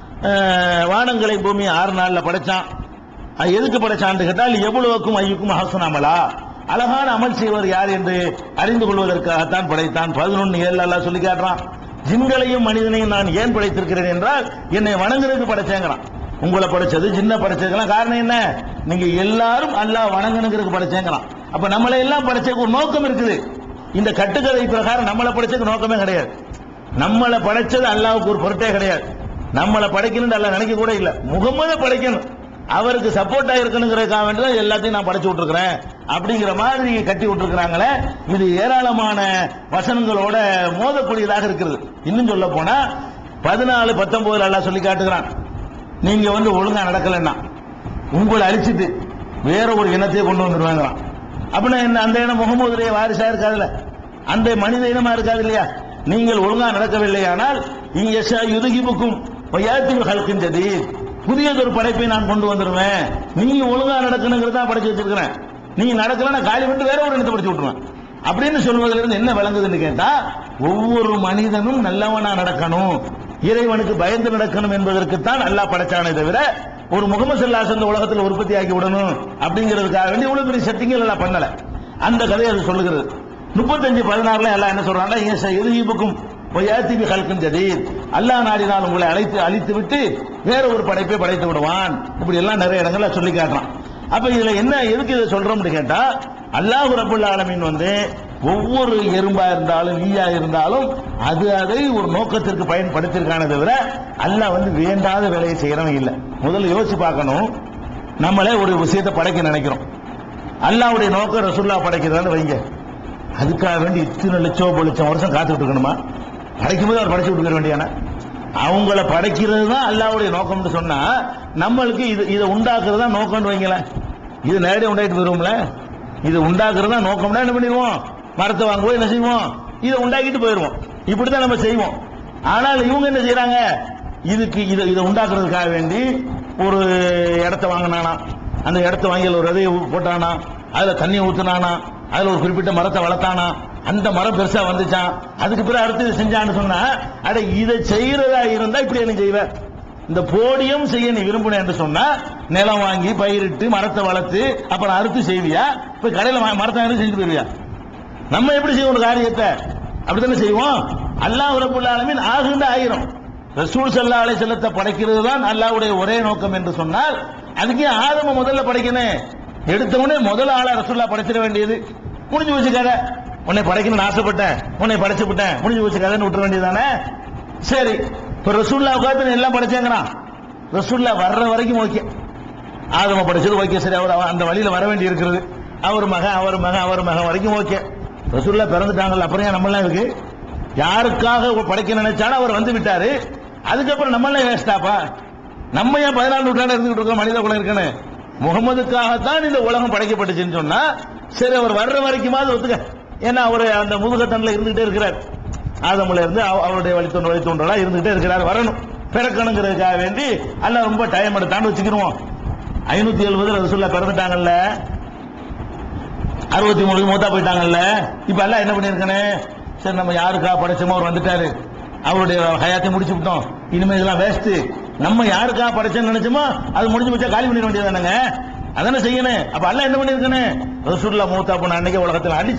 வானங்களை பூமி ஆறு நாள்ல படைச்சான். எதுக்கு படைச்சான்னு கேட்டால் லியப்லுவக்கும் அய்யுக்கும் அஹ்சனு அமலா, அழகான அமல் செய்வர் யார் என்று அறிந்து கொள்வதற்காகத்தான் படைத்தான். பதினொன்னு ஏழு அல்லாஹ் சொல்லி காட்டுறான். ஜின்களையும் மனிதனையும் நான் ஏன் படைத்திருக்கிறேன் என்றால் என்னை வணங்குறதுக்கு படைச்சேங்கிறான். உங்களை படைச்சது ஜின்ன படைச்சதுக்கெல்லாம் காரணம் என்ன? நீங்க எல்லாரும் அல்லாஹ் வணங்கணுங்கிறதுக்கு படைச்சேங்கிறான். அப்ப நம்மளை எல்லாம் படைச்சதுக்கு ஒரு நோக்கம் இருக்குது. இந்த கட்டுக்கதை பிரகாரம் நம்மளை படைச்சதுக்கு நோக்கமே கிடையாது. நம்மளை படைச்சது அல்லாஹ்வுக்கு ஒரு பொருட்டே கிடையாது. நம்மளை படைக்கணும்னு அல்லாஹ் நினைக்க கூட இல்லை. முகமது படைக்கணும், அவருக்கு சப்போர்ட்டா இருக்கணுங்கிறதுக்காக வேண்டி தான் எல்லாத்தையும் நான் படைச்சு விட்டுருக்கிறேன் அப்படிங்கிற மாதிரி கட்டி விட்டுருக்கிறாங்களே. இது ஏராளமான வசனங்களோட மோதக்கூடியதாக இருக்கிறது. இன்னும் சொல்ல போனா பதினாலு பத்தொன்பதுல அல்லாஹ் சொல்லி காட்டுகிறான், நீங்க வந்து ஒழுங்கா நடக்கலன்னா உங்களை அழிச்சிட்டு வேற ஒரு இனத்தையே கொண்டு வந்துருவாங்க. அப்படின்னா என்ன? அந்த இனம் முகமதுடைய வாரிசா இருக்காதுல்ல, அந்த மனித இனமா இருக்காது இல்லையா? நீங்கள் ஒழுங்கா நடக்கவில்லையானால் இங்க யுதுகிபுக்கும் வயாத்தில் ஹல்கின் ஜதீத், புதியதொரு படைப்பை நான் கொண்டு வந்துருவேன். நீங்க ஒழுங்கா நடக்கணுங்கிறதா படைச்சு வச்சிருக்கிறேன், நீங்க நடக்கலன்னா காலி விட்டு வேற ஒரு இடத்தை படிச்சு விட்டுருவேன் அப்படின்னு சொல்வதிலிருந்து என்ன விளங்குதுன்னு கேட்டா, ஒவ்வொரு மனிதனும் நல்லவனா நடக்கணும், இறைவனுக்கு பயந்து நடக்கணும் என்பதற்குத்தான் அல்லாஹ் படைச்சானே தவிர ஒரு முகமது ஸல்லல்லாஹு அலைஹி வஸல்லம் உலகத்தில் உற்பத்தி ஆக்கி விடணும் அப்படிங்கிறதுக்காக வேண்டி இவ்வளவு பெரிய செட்டிங்கள் எல்லாம் பண்ணல. அந்த கதையை அது சொல்லுகிறது. முப்பத்தஞ்சு பதினாறுல எல்லாம் என்ன சொல்றாங்க, எதுக்கும் பொய்யாத்திபி ஹல்கின் ஜதீத், அல்லாஹ் நாடினால் உங்களை அழைத்து அழித்து விட்டு வேற ஒரு படைப்பை படைத்து விடுவான். இப்படி எல்லாம் நிறைய இடங்கள்ல சொல்லி காட்டுறான். அப்ப இதுல என்ன எதுக்கு இதை சொல்றோம்னு கேட்டா, அல்லாஹ் ரப்பல் ஆலமீன் வந்து ஒவ்வொரு எறும்பா இருந்தாலும் ஈயா இருந்தாலும் அது அதை ஒரு நோக்கத்திற்கு பயன்படுத்திருக்கானே தவிர அல்லாஹ் வந்து வேண்டாத வேலையை செய்யறவன் இல்லை. முதல்ல யோசிச்சு பார்க்கணும். நம்மளே ஒரு விஷயத்தை படைக்க நினைக்கிறோம், அல்லாஹ்வுடைய நோக்கம் ரசூலுல்லாஹ் படைக்கிறதான்னு வைங்க, அதுக்காக வேண்டி இத்தனை லட்சம் லட்சம் வருஷம் காத்துட்டு இருக்கணுமா? படைக்கும் போது அவர் படைச்சு விட்டுக்க வேண்டியான அவங்கள படைக்கிறது தான் அல்லாஹ்வுடைய நோக்கம்னு சொன்னா, நம்மளுக்கு இது இதை உண்டாக்குறது தான் நோக்கம்னு வைங்களேன். இது நேரடியாக உண்டாக்கிட்டு போயிருவோம்ல, இது உண்டாக்குறது தான் நோக்கம்னா என்ன பண்ணிடுவோம், மரத்தை வாங்குவோம், என்ன செய்வோம், இதை உண்டாக்கிட்டு போயிடுவோம். இப்படித்தான் நம்ம செய்வோம். ஆனால் இவங்க என்ன செய்யறாங்க, இதுக்கு இதை இதை உண்டாக்குறதுக்காக வேண்டி ஒரு இடத்த வாங்கினானா, அந்த இடத்த வாங்கி ஒரு விதையை போட்டானா, அதுல தண்ணி ஊத்துனானா, அதுல ஒரு குறிப்பிட்ட மரத்தை வளர்த்தானா, அந்த மரம் பெருசா வந்துச்சான், அதுக்கு பிறகு அடுத்து செஞ்சான்னு சொன்னா, அட இதை செய்யறதா இருந்தா இப்படி என்ன செய்வ, இந்த போடியம் செய்ய நீ விரும்பின என்று சொன்னா நிலம் வாங்கி பயிரிட்டு மரத்தை வளர்த்து அப்புறம் அறுத்து செய்வியா? இப்ப கடையில மரத்தை அறுத்து செஞ்சு போயிருவியா? நம்ம எப்படி செய்வோம் ஒரு காரியத்தை? அப்படித்தானே செய்வோம். அல்லாஹ் ரப்பல் ஆலமீன் ஆகுண்ட ஆயிரம் ரசூல் ஸல்லல்லாஹு அலைஹி வஸல்லத்தை படைக்கிறது தான் அல்லாஹ்வுடைய ஒரே நோக்கம் என்று சொன்னால், அதுக்கு ஆதம முதல்ல படைக்கணும். எடுத்தவனே முதல் ஆளா ரசூலுல்லாஹ் படைச்சிட வேண்டியது. முடிஞ்சு வச்சு கதை, உன்னை படைக்கணும்னு ஆசைப்பட்டேன், உன்னை படைச்சு விட்டேன், முடிஞ்சு வச்சு கதைன்னு விட்டுற வேண்டியதானே. சரி, இப்ப ரசூலுல்லாஹ் உட்கார்ந்து எல்லாம் படைச்சாங்கிறான். ரசூலுல்லாஹ் வர்ற வரைக்கும் ஓகே, ஆதம படைச்சது ஓகே, சரி, அவர் அந்த வழியில வர வேண்டி இருக்கிறது, அவர் மகன் அவர் மகன் அவர் மகன் வரைக்கும் ஓகே. ரசூலுல்லாஹ் பிறந்துட்டாங்கல்ல, அப்புறம் ஏன் நம்மளாம் இருக்கு? யாருக்காக படைக்க நினைச்சாலும் அவர் வந்து விட்டாரு, அதுக்கப்புறம் நம்மளாம் வேஸ்டாப்பா? நம்ம ஏன் பதினாலு நூற்றாண்டு இருந்துகிட்டு இருக்கோம் மனித குலம் இருக்குன்னு? முகமதுக்காகத்தான் இந்த உலகம் படைக்கப்பட்டுச்சுன்னு சொன்னா சரி, அவர் வர்ற வரைக்குமாவது ஒத்துக்க. ஏன்னா அவர் அந்த முதுகத்தன்ல இருந்துகிட்டே இருக்கிறார், ஆதமுல இருந்து அவருடைய வழித்தோன்ற வழித்தோன்றலா இருந்துகிட்டே இருக்கிறார், வரணும் பிறக்கணுங்கிறதுக்காக வேண்டி அல்ல ரொம்ப டைம் எடுத்தான்னு வச்சுக்கிருவோம். ஐநூத்தி எழுபதுல ரசூலுல்லாஹ் பிறந்துட்டாங்கல்ல, அறுபத்தி மூணுக்கு மூத்தா போயிட்டாங்கல்ல, இப்ப எல்லாம் என்ன பண்ணிருக்கனே, சரி நம்ம யாருக்கா படைச்சோமோ அவர் வந்துட்டாரு, அவருடைய ஹயாத்தை முடிச்சு விட்டோம், இனிமே இதெல்லாம் வேஸ்ட், நம்ம யாருக்கா படைச்சோன்னு நினைச்சோமோ அது முடிஞ்சு வச்சா காலி பண்ணிட வேண்டியதானுங்க, அதானே செய்யணும். அப்ப அல்லாஹ் என்ன பண்ணிருக்கனே, ரசூலுல்லாஹ் மூத்தா போன அன்னைக்கு உலகத்தில் அடிச்சு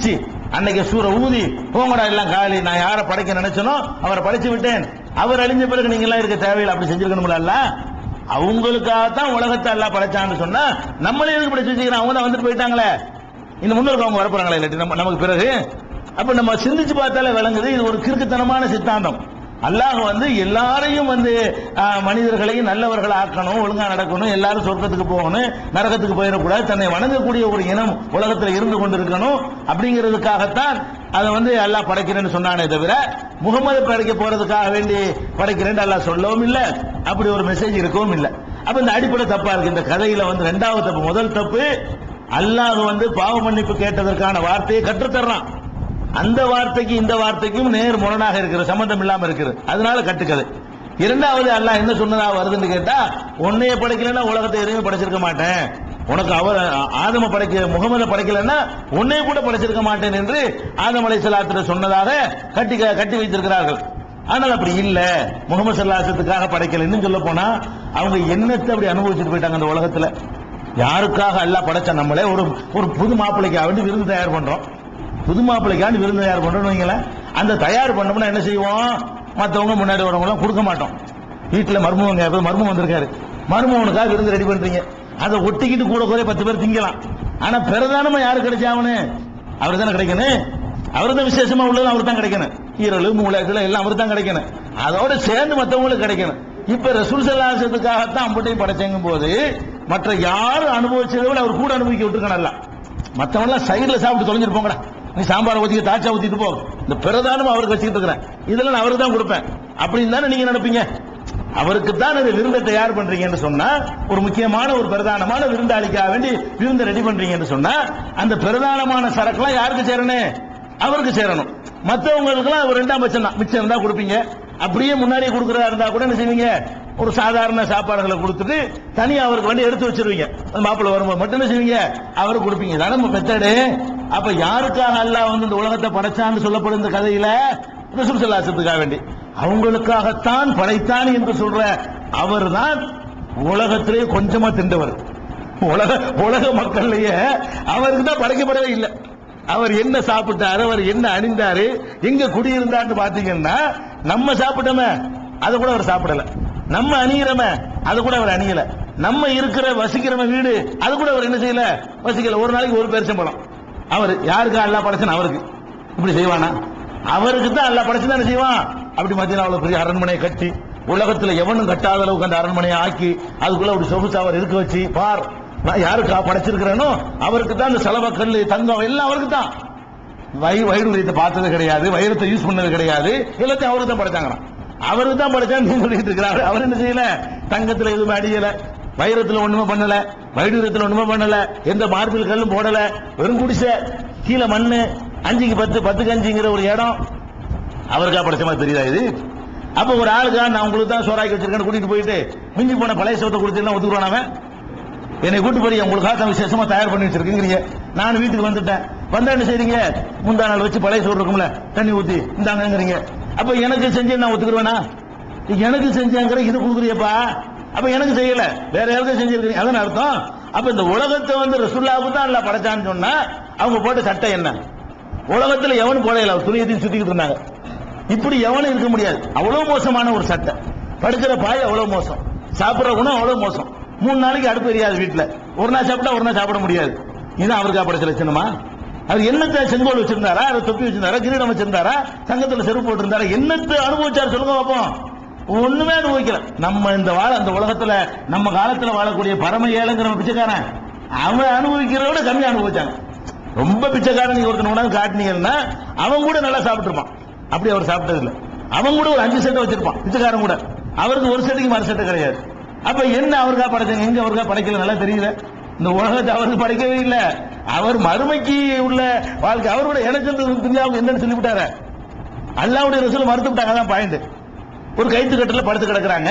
அன்னைக்கு சூர ஊதி போங்கடா எல்லாம் காலி, நான் யாரை படைக்க நினைச்சனோ அவரை படைச்சு விட்டேன், அவர் அழிஞ்ச பிறகு நீங்க எல்லாம் இருக்க தேவையில்லை, அப்படி செஞ்சிருக்கணும்ல. அவங்களுக்காகத்தான் உலகத்தை எல்லாம் படைச்சான்னு சொன்னா நம்மளே எதுக்கு படைச்சு வச்சுக்கிறோம்? அவங்க தான் வந்துட்டு போயிட்டாங்களே, இந்த முன்னோருக்கு அவங்க வரப்போறாங்களே இல்லாட்டி நம்ம நமக்கு பிறகு. அப்ப நம்ம சிந்திச்சு பார்த்தாலே விளங்குது இது ஒரு கிறுக்குத்தனமான சித்தாந்தம். அல்லாஹ் வந்து எல்லாரையும் வந்து மனிதர்களையும் நல்லவர்கள் ஆக்கணும், ஒழுங்கா நடக்கணும், எல்லாரும் சொர்க்கத்துக்கு போகணும், நரகத்துக்கு போயிடக்கூடாது, தன்னை வணங்கக்கூடிய ஒரு இனம் உலகத்தில் இருந்து கொண்டிருக்கணும் அப்படிங்கிறதுக்காகத்தான் அதை வந்து அல்லாஹ் படைக்கிறேன்னு சொன்னானே தவிர முகமது படைக்க போறதுக்காக வேண்டி படைக்கிறேன்னு அல்லாஹ் சொல்லவும் இல்லை, அப்படி ஒரு மெசேஜ் இருக்கவும் இல்லை. அப்ப இந்த அடிப்படை தப்பா இருக்கு. இந்த கதையில வந்து ரெண்டாவது தப்பு. முதல் தப்பு, அல்லாஹ் வந்து பாவ மன்னிப்பு கேட்டதற்கான வார்த்தையை கற்றுத்தர்றான். அந்த வார்த்தைக்கு இந்த வார்த்தைக்கும் நேர் முரணாக இருக்கிற, சம்பந்தம் இல்லாம இருக்கிறது, அதனால கட்டுக்கதை. இரண்டாவது, அல்லாஹ் என்ன சொன்னதா வருதுன்னு கேட்டா, உன்னைய படைக்கலன்னா உலகத்தை எதுவுமே படைச்சிருக்க மாட்டேன், உனக்கு அவர் ஆதம படைக்க முகமது படைக்கலன்னா உன்னைய கூட படைச்சிருக்க மாட்டேன் என்று ஆதம் அலைஹிஸ்ஸலாத்து சொன்னதாக கட்டி கட்டி வைத்திருக்கிறார்கள். ஆனால் அப்படி இல்ல, முகமது ஸல்லல்லாஹு படைக்கலன்னு சொல்ல போனா அவங்க என்னத்தை அப்படி அனுபவிச்சுட்டு போயிட்டாங்க அந்த உலகத்துல. யாருக்காக அல்லாஹ் படைச்ச நம்மளே ஒரு ஒரு புது மாப்பிள்ளைக்காக வேண்டி விருந்து தயார் பண்றோம், புது மாப்பிள்ளைக்காண்டி விருந்து தயார் பண்றோம்னு வைங்களேன். அந்த தயார் பண்ணோம்னா என்ன செய்வோம்? மற்றவங்க முன்னாடி வரவங்க எல்லாம் கொடுக்க மாட்டோம். வீட்டுல மருமகங்க மருமகன் வந்திருக்காரு, மருமகனுக்காக விருந்து ரெடி பண்றீங்க, அதை ஒட்டிக்கிட்டு கூட குறைய பத்து பேர் திங்கலாம். ஆனா பிரதானமா யாரு கிடைச்சாவனு? அவரு தானே கிடைக்கணும், அவரு தான் விசேஷமா உள்ளது, அவரு தான் கிடைக்கணும். ஈரலு மூளை எல்லாம் அவரு தான் கிடைக்கணும், அதோட சேர்ந்து மற்றவங்களுக்கு கிடைக்கணும். இப்ப ரசூல் ஸல்லல்லாஹு அலைஹி வஸல்லத்துக்காகத்தான் அம்பட்டையும் படைச்சங்கும் போது மற்ற யாரும் அனுபவிச்சதை விட அவர் கூட அனுபவிக்க விட்டுருக்கணும். மற்றவங்க எல்லாம் சைடுல சாப்பிட்டு தொலைஞ்சிருப்போங்கடா, நீ சாம்பார் ஊத்தி தாச்சா ஊத்திட்டு போ, இந்த பிரதானம் அவருக்கு வச்சுக்கிட்டு இருக்கிறேன், இதெல்லாம் நான் அவருக்கு தான் கொடுப்பேன் அப்படின்னு தானே நீங்க நினைப்பீங்க. அவருக்கு தான் அந்த விருந்தை தயார் பண்றீங்கன்னு சொன்னா, ஒரு முக்கியமான ஒரு பிரதானமான விருந்தாளிக்காக வேண்டி விருந்தை ரெடி பண்றீங்கன்னு சொன்னா, அந்த பிரதானமான சரக்குலாம் யாருக்கு சேரணும்? அவருக்கு சேரணும். மற்றவங்களுக்குலாம் அவர் ரெண்டாம் பட்சம் தான், மிச்சம் இருந்தா கொடுப்பீங்க. அப்படியே முன்னாடியே கொடுக்கறதா இருந்தா கூட என்ன செய்வீங்க? ஒரு சாதாரண சாப்பாடுகளை கொடுத்துட்டு தனியா அவருக்கு வந்து எடுத்து வச்சிருவீங்க. மாப்பிள்ளை வரும்போது மட்டும் என்ன செய்வீங்க? அவருக்கு கொடுப்பீங்க. தானே மெத்தடு. அப்ப யாருக்காக அல்லாஹ் வந்து இந்த உலகத்தை படைச்சான்னு சொல்லப்படும் இந்த கதையில ரசூல் ஸல்லல்லாஹு அலைஹி வஸல்லம் வேண்டி அவங்களுக்காகத்தான் படைத்தான் என்று சொல்ற அவர் தான் உலகத்திலே கொஞ்சமா திண்டவர். உலக உலக மக்கள்லயே அவருக்கு தான் படைக்கப்படவே இல்லை. அவர் என்ன சாப்பிட்டாரு, அவர் என்ன அணிந்தாரு, எங்க குடியிருந்தார்னு பாத்தீங்கன்னா, நம்ம சாப்பிட்டோமே அதை கூட அவர் சாப்பிடல, நம்ம அணிகிறோமே அது கூட அவர் அணியல, நம்ம இருக்கிற வசிக்கிறவ வீடு அது கூட அவர் என்ன செய்யல, வசிக்கல. ஒரு நாளைக்கு ஒரு பேரிச்சம்பழம். அவர் யாருக்கு அல்லாஹ் படைச்சான்? அவருக்கு. இப்படி செய்வானா? அவருக்கு தான் அல்லாஹ் படைச்சு தான் செய்வான். அப்படி மதீனாவுல பெரிய அரண்மனையை கட்டி உலகத்துல எவனும் கட்டாத அளவுக்கு அந்த அரண்மனையை ஆக்கி அதுக்குள்ள அப்படி சொகுசு அவர் இருக்க வச்சு பார், நான் யாருக்கா படைச்சிருக்கிறேனோ அவருக்கு தான் இந்த செலவ கல்லு தங்கம் எல்லாம் அவருக்கு தான். வைரத்தை பார்த்தது கிடையாது, வைரத்தை யூஸ் பண்ணது கிடையாது, எல்லாத்தையும் அவருக்கு தான் படைச்சாங்க. அவருக்கு தான் படைச்சான்னு சொல்லிட்டு இருக்கிறாரு. அவர் என்ன செய்யல? தங்கத்துல எதுவுமே அடியல, வைரத்துல ஒண்ணுமே பண்ணல, வைடூரியத்துல ஒண்ணுமே பண்ணல, எந்த மார்பிள் கல்லும் போடல, வெறும் குடிசை, கீழே மண்ணு, அஞ்சுக்கு பத்து பத்துக்கு அஞ்சுங்கிற ஒரு இடம். அவருக்கா படைச்ச மாதிரி தெரியுதா இது? அப்ப ஒரு ஆளுக்கா நான் உங்களுக்கு தான் சோறாக்கி வச்சிருக்கேன்னு கூட்டிட்டு போயிட்டு மிஞ்சி போன பழைய சோத்தை கொடுத்து ஒத்துக்குறான் அவன். என்னை கூட்டு போய் உங்களுக்காக தான் விசேஷமா தயார் பண்ணி வச்சிருக்கீங்க. நான் வீட்டுக்கு வந்துட்டேன், வந்தா என்ன செய்றீங்க? முந்தா நாள் வச்சு பழைய சோறு இருக்கும்ல, தண்ணி ஊத்தி இந்தாங்கிறீங்க. அப்ப எனக்கு செஞ்சு நான் ஒத்துக்குருவேனா? எனக்கு செஞ்சாங்கிற இது கொடுக்குறியப்பா, அப்ப எனக்கு செய்யல, வேற யாருக்கும் செஞ்சிருக்கீங்க, அதான் அர்த்தம். அப்ப இந்த உலகத்தை வந்து ரசூலுல்லாஹ்வுக்கு தான் அல்லாஹ் படைச்சான்னு சொன்னா அவங்க போட்ட சட்டை என்ன? உலகத்துல எவனும் போடையில துணியத்தையும் சுத்திக்கிட்டு இருந்தாங்க. இப்படி எவனும் இருக்க முடியாது. அவ்வளவு மோசமான ஒரு சட்டை, படுக்கிற பாய் அவ்வளவு மோசம், சாப்பிடுற குணம் அவ்வளவு மோசம். மூணு நாளைக்கு அடுப்பு எரியாது வீட்டுல, ஒரு நாள் சாப்பிட்டா ஒரு நாள் சாப்பிட முடியாது. இதுதான் அவருக்கா படைச்ச லட்சணமா? அவர் என்னத்தை செங்கோல் வச்சிருந்தாரா, தொப்பி வச்சிருந்தாரா, கிரீடம் வச்சிருந்தாரா, தங்கத்துல செருப்பு போட்டிருந்தாரா, என்னத்தை அனுபவிச்சார் சொல்லுங்க பார்ப்போம்? ஒண்ணுமே அனுபவிக்கல. நம்ம இந்த வாழ அந்த உலகத்துல நம்ம காலத்துல வாழக்கூடிய பரம ஏழைங்கிற பிச்சைக்காரன் அவன் அனுபவிக்கிறத விட கம்மியா அனுபவிச்சாங்க. ரொம்ப பிச்சைக்காரன் நீங்க ஒருத்தன் உணவு காட்டினீங்கன்னா அவன் கூட நல்லா சாப்பிட்டுருப்பான். அப்படி அவர் சாப்பிட்டது இல்லை. அவன் கூட ஒரு அஞ்சு செட்டை வச்சிருப்பான் பிச்சைக்காரன் கூட, அவருக்கு ஒரு செட்டுக்கு மறு செட்டை கிடையாது. அப்ப என்ன அவருக்கா படைச்சாங்க? எங்க அவருக்கா படைக்கல? நல்லா தெரியல. இந்த உலகத்தை அவருக்கு படைக்கவே இல்லை. அவர் மறுமைக்கு உள்ள வாழ்க்கை அவரோட இணைச்சது துன்யாவுக்கு என்னன்னு சொல்லிவிட்டாரு. அல்லாஹ்வுடைய ரசூல் மறுத்து விட்டாங்க. தான் பாயிண்ட். ஒரு கைத்து கட்டில படுத்து கிடக்குறாங்க,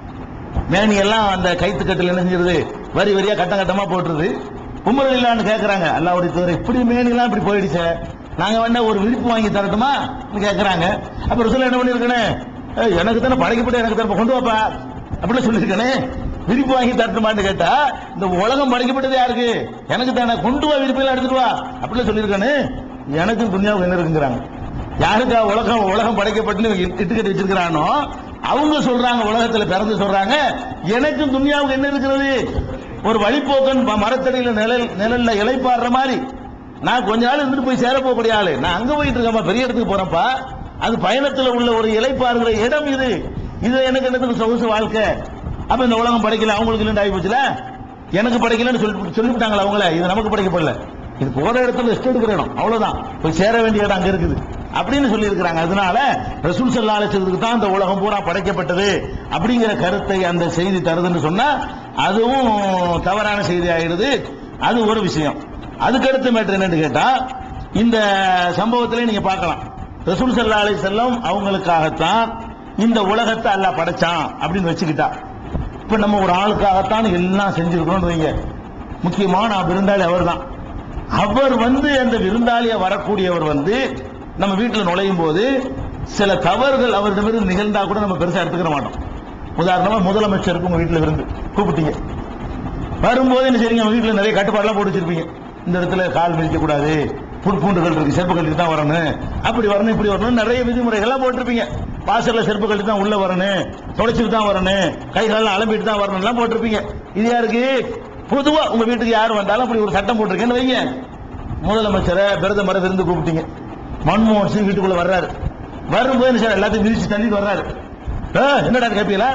மேனி எல்லாம் அந்த கைத்து கட்டில் என்ன செஞ்சிருது, வரி வரியா கட்டம் கட்டமா போட்டுருது. உமர் இல்லான்னு கேட்கறாங்க, அல்லாஹ்வுடைய தூதர் இப்படி மேனி எல்லாம் இப்படி போயிடுச்சு, நாங்க வேணா ஒரு விரிப்பு வாங்கி தரட்டுமா கேட்கறாங்க. அப்ப ரசூல் என்ன பண்ணிருக்கேன்? எனக்கு தானே படைக்கப்பட்டு எனக்கு தானே கொண்டு வாப்பா அப்படின்னு சொல்லியிருக்கேனே, விரிப்பு வாங்கி தரட்டுமான்னு கேட்டா இந்த உலகம் படைக்கப்பட்டது யாருக்கு? எனக்கு தானே, கொண்டு வா விரிப்பெல்லாம் எடுத்துட்டு வா அப்படின்னு சொல்லியிருக்கானு. எனக்கும் துன்யாவுக்கு என்ன இருக்குங்கிறாங்க. யாருக்கா உலகம் உலகம் படைக்கப்பட்டு இட்டுக்கட்டி வச்சிருக்கிறானோ அவங்க சொல்றாங்க, உலகத்துல பிறந்து சொல்றாங்க, எனக்கும் துன்யாவுக்கு என்ன இருக்கிறது? ஒரு வழிபோக்கன் மரத்தடியில நிழல் நிழல்ல இலைப்பாடுற மாதிரி நான் கொஞ்ச நாள் இருந்துட்டு போய் சேர போகக்கூடிய ஆளு. நான் அங்க போயிட்டு இருக்கேன்ப்பா, பெரிய இடத்துக்கு போறேன்ப்பா. அது பயணத்துல உள்ள ஒரு இலைப்பாறுகிற இடம் இது. இது எனக்கு என்னத்துக்கு சொகுசு வாழ்க்கை? அப்ப இந்த உலகம் படைக்கல, அவங்களுக்கு இல்லைன்னு ஆகி போச்சுல. எனக்கு படைக்கலன்னு சொல்லி சொல்லிவிட்டாங்களா அவங்கள? இது நமக்கு படைக்கப்படல, இது போற இடத்துல ரெஸ்ட் எடுக்கிற இடம், அவ்வளவுதான். போய் சேர வேண்டிய இடம் அங்க இருக்குது அப்படின்னு சொல்லி இருக்கிறாங்க. அதனால ரசூல் ஸல்லல்லாஹு அலைஹி வஸல்லம் தான் இந்த உலகம் பூரா படைக்கப்பட்டது அப்படிங்கிற கருத்தை அந்த செய்தி தருதுன்னு சொன்னா அதுவும் தவறான செய்தி ஆயிடுது. அது ஒரு விஷயம். அதுக்கடுத்து மேட்டர் என்னன்னு கேட்டா, இந்த சம்பவத்திலே நீங்க பார்க்கலாம், ரசூல் ஸல்லல்லாஹு அலைஹி வஸல்லம் அவங்களுக்காகத்தான் இந்த உலகத்தை அல்லாஹ் படைச்சான் அப்படின்னு வச்சுக்கிட்டா. இப்ப நம்ம ஒரு ஆளுக்காகத்தான் எல்லாம் செஞ்சிருக்கணும் வைங்க, முக்கியமான விருந்தாளி அவர் தான். அவர் வந்து அந்த விருந்தாளிய வரக்கூடியவர் வந்து நம்ம வீட்டில் நுழையும் போது சில தவறுகள் அவரிடமிருந்து நிகழ்ந்தா கூட நம்ம பெருசா எடுத்துக்கிற மாட்டோம். உதாரணமா முதலமைச்சருக்கு உங்க வீட்டில் விருந்து கூப்பிட்டீங்க, வரும்போது என்ன செய்றீங்க, நம்ம வீட்டில் நிறைய கட்டுப்பாடுலாம் போட்டு வச்சிருப்பீங்க. இந்த இடத்துல கால் மிதிக்க கூடாது, புட்பூண்டுகள் இருக்கு, செருப்பு கழட்டி தான் வரணும், அப்படி வரணும், இப்படி வரணும், நிறைய விதிமுறைகள்லாம் போட்டிருப்பீங்க. வாசல்ல செருப்பு கழட்டி தான் உள்ள வரணும், தொடச்சிட்டு தான் வரணும், கை காலம் அலம்பிட்டு தான் வரணும் எல்லாம் போட்டிருப்பீங்க. இது யாருக்கு? பொதுவா உங்க வீட்டுக்கு யார் வந்தாலும் அப்படி ஒரு சட்டம் போட்டிருக்கேன்னு வைங்க. முதலமைச்சரை பிரதமரை விருந்து கூப்பிட்டீங்க, மன்மோகன் சிங் வீட்டுக்குள்ள வர்றாரு. வரும்போது சார் எல்லாத்தையும் விரிச்சு தள்ளிட்டு வர்றாரு. என்னடா கேப்பீங்களா?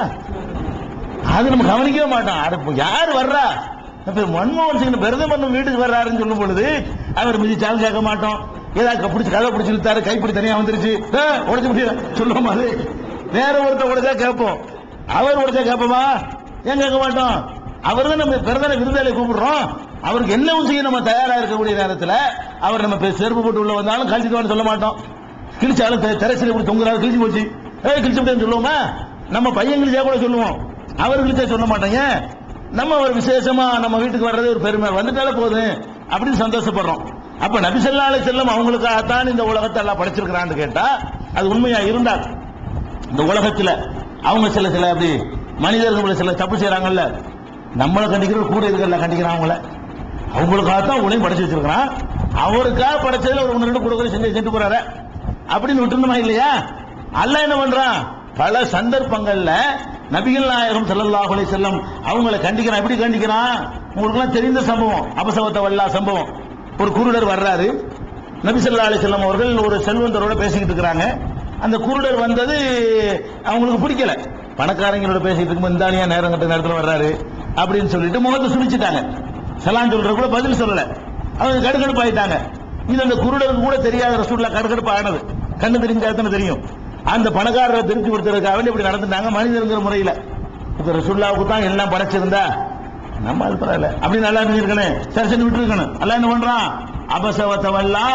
அது நம்ம கவனிக்கவே மாட்டோம். யார் வர்றா? மன்மோகன் சிங் பிரதமர் வீட்டுக்கு வர்றாருன்னு சொல்லும் பொழுது அவர் மிதிச்சாலும் கேட்க மாட்டோம். ஏதாவது பிடிச்சி கதை பிடிச்சி இழுத்தாரு, கைப்பிடி தனியா வந்துருச்சு, உடச்சு முடியல சொல்லுவோம். அது வேற ஒருத்தர் உடச்சா கேட்போம், அவர் உடச்சா கேட்போமா? ஏன் கேட்க மாட்டோம்? அவர் தான் நம்ம பிரதமர் விருந்தாளி கூப்பிடுறோம், அவருக்கு என்ன செய்ய நம்ம தயாரா இருக்கக்கூடிய நேரத்தில் அவர் நம்ம செருப்பு போட்டு உள்ள வந்தாலும் கழிச்சுட்டு சொல்ல மாட்டோம். கிழிச்சாலும் திரைச்சில இப்படி தொங்குறாரு, கிழிச்சு போச்சு, ஏய் கிழிச்சு விட்டேன்னு சொல்லுவோமா? நம்ம பையன் கிழிச்சா கூட சொல்லுவோம், அவர் கிழிச்சா சொல்ல மாட்டாங்க. நம்ம ஒரு விசேஷமா நம்ம வீட்டுக்கு வர்றது ஒரு பெருமை, வந்துட்டாலே போதும் அப்படின்னு சந்தோஷப்படுறோம். அப்ப நபி ஸல்லல்லாஹு அலைஹி வஸல்லம் அவங்களுக்காகத்தான் இந்த உலகத்தை எல்லாம் படைச்சிருக்கிறான்னு கேட்டா அது உண்மையா இருந்தால், இந்த உலகத்துல அவங்க சில சில அப்படி மனிதர்கள் சில தப்பு செய்யறாங்கல்ல, நம்மளை கண்டிக்கிற கூட இருக்கிற கண்டிக்கிறாங்கள, அவங்களுக்காகத்தான் உங்களையும் படைச்சு வச்சிருக்கிறான், அவருக்காக படைச்சதுல ஒரு ஒன்று ரெண்டு கூட செஞ்சு செஞ்சு போறாரு அப்படின்னு விட்டுருந்தோமா இல்லையா? அல்லாஹ் என்ன பண்றான்? பல சந்தர்ப்பங்கள்ல நபிகள் நாயகம் ஸல்லல்லாஹு அலைஹி வஸல்லம் அவங்களை கண்டிக்கிறான். எப்படி கண்டிக்கிறான்? உங்களுக்கு எல்லாம் தெரிந்த சம்பவம், அபசவத்த வல்லா சம்பவம். ஒரு குருடர் வர்றாரு, நபி ஸல்லல்லாஹு அலைஹி வஸல்லம் அவர்கள் ஒரு செல்வந்தரோட பேசிக்கிட்டு இருக்கிறாங்க. அந்த குருடர் வந்தது அவங்களுக்கு பிடிக்கல. பணக்காரங்களோட பேசிட்டு இருக்கும் இந்தானியா நேரம் கட்ட நேரத்தில் வர்றாரு அப்படின்னு சொல்லிட்டு முகத்தை சுழிச்சிட்டாங்க. சலாம் சொல்ற கூட பதில் சொல்லல, அவங்க கடுக்கடுப்பு ஆயிட்டாங்க. இது அந்த குருடருக்கு கூட தெரியாத ரசூலுல்லாஹ் கடுக்கடுப்பு ஆனது, கண்ணு தெரிஞ்சாதானே தெரியும். அந்த பணக்காரரை திருப்தி கொடுத்ததுக்காக இப்படி நடந்துட்டாங்க மனிதங்கிற முறையில. இப்ப ரசூலுல்லாஹ்வுக்கு தான் எல்லாம் படைச்சிருந்தா நம்ம அது பரவாயில்ல அப்படின்னு நல்லா இருக்கணும், சரி செஞ்சு விட்டு இருக்கணும். அல்லாஹ் என்ன பண்றான்? அபசவத்தவல்லா,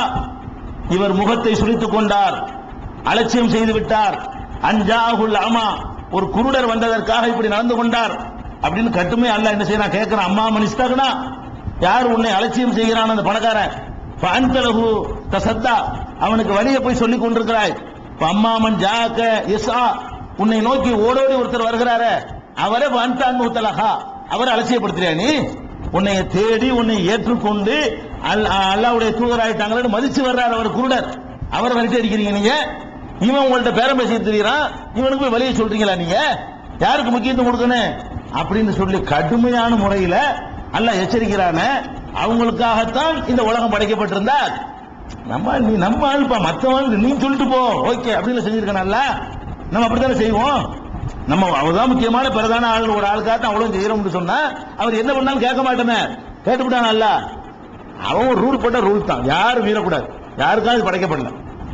இவர் முகத்தை சுழித்துக் கொண்டார், அலட்சியம் செய்து விட்டார். அஞ்சாகுல் அமா, ஒரு குருடர் வந்ததற்காக இப்படி நடந்து கொண்டார் அப்படின்னு கட்டுமே அல்லாஹ் என்ன செய்யறான்? கேட்கிறான், அம்மா மனிஸ்தகனா, யார் உன்னை அலட்சியம் செய்கிறான்? அந்த பணக்காரன். ஃபஅன்தலஹு தஸத்தா, அவனுக்கு வழியை போய் சொல்லிக் கொண்டிருக்கிறாய். அம்மாமன் ஜாக்க இஸ்ஆ, உன்னை நோக்கி ஓடோடி ஒருத்தர் வருகிறாரே அவரே வந்தான் முத்தலஹா, அவரை அலட்சியப்படுத்துறியா நீ? உன்னை தேடி உன்னை ஏற்றுக்கொண்டு அல்லாஹ்வுடைய தூதராயிட்டாங்களே மதிச்சு வர்றார் அவர் குருடர், அவரை வலிச்சு அடிக்கிறீங்க நீங்க. இவன் உங்கள்ட்ட பேரம் பேசிட்டு தெரியுறான், இவனுக்கு போய் வழியை சொல்றீங்களா? நீங்க யாருக்கு முக்கியத்துவம் கொடுக்கணும் அப்படின்னு சொல்லி கடுமையான முறையில அல்லாஹ் எச்சரிக்கிறான. அவங்களுக்காகத்தான் இந்த உலகம் படைக்கப்பட்டிருந்தா நம்ம நீ நம்ம ஆள்பா, மற்றவங்க நீ சொல்லிட்டு போ ஓகே அப்படின்னு செஞ்சிருக்கனால நம்ம அப்படித்தானே செய்வோம். நம்ம அவர்தான் முக்கியமான பிரதான ஆள், ஒரு ஆளுக்காக அவ்வளவு செய்யறோம்னு சொன்னா அவர் என்ன பண்ணாலும் கேட்க மாட்டேன்னு கேட்டுவிட்டான். அல்ல அவன் ஒரு ரூல் போட்ட ரூல் தான், யாரும் மீறக்கூடாது, யாருக்காவது படைக்கப்படல,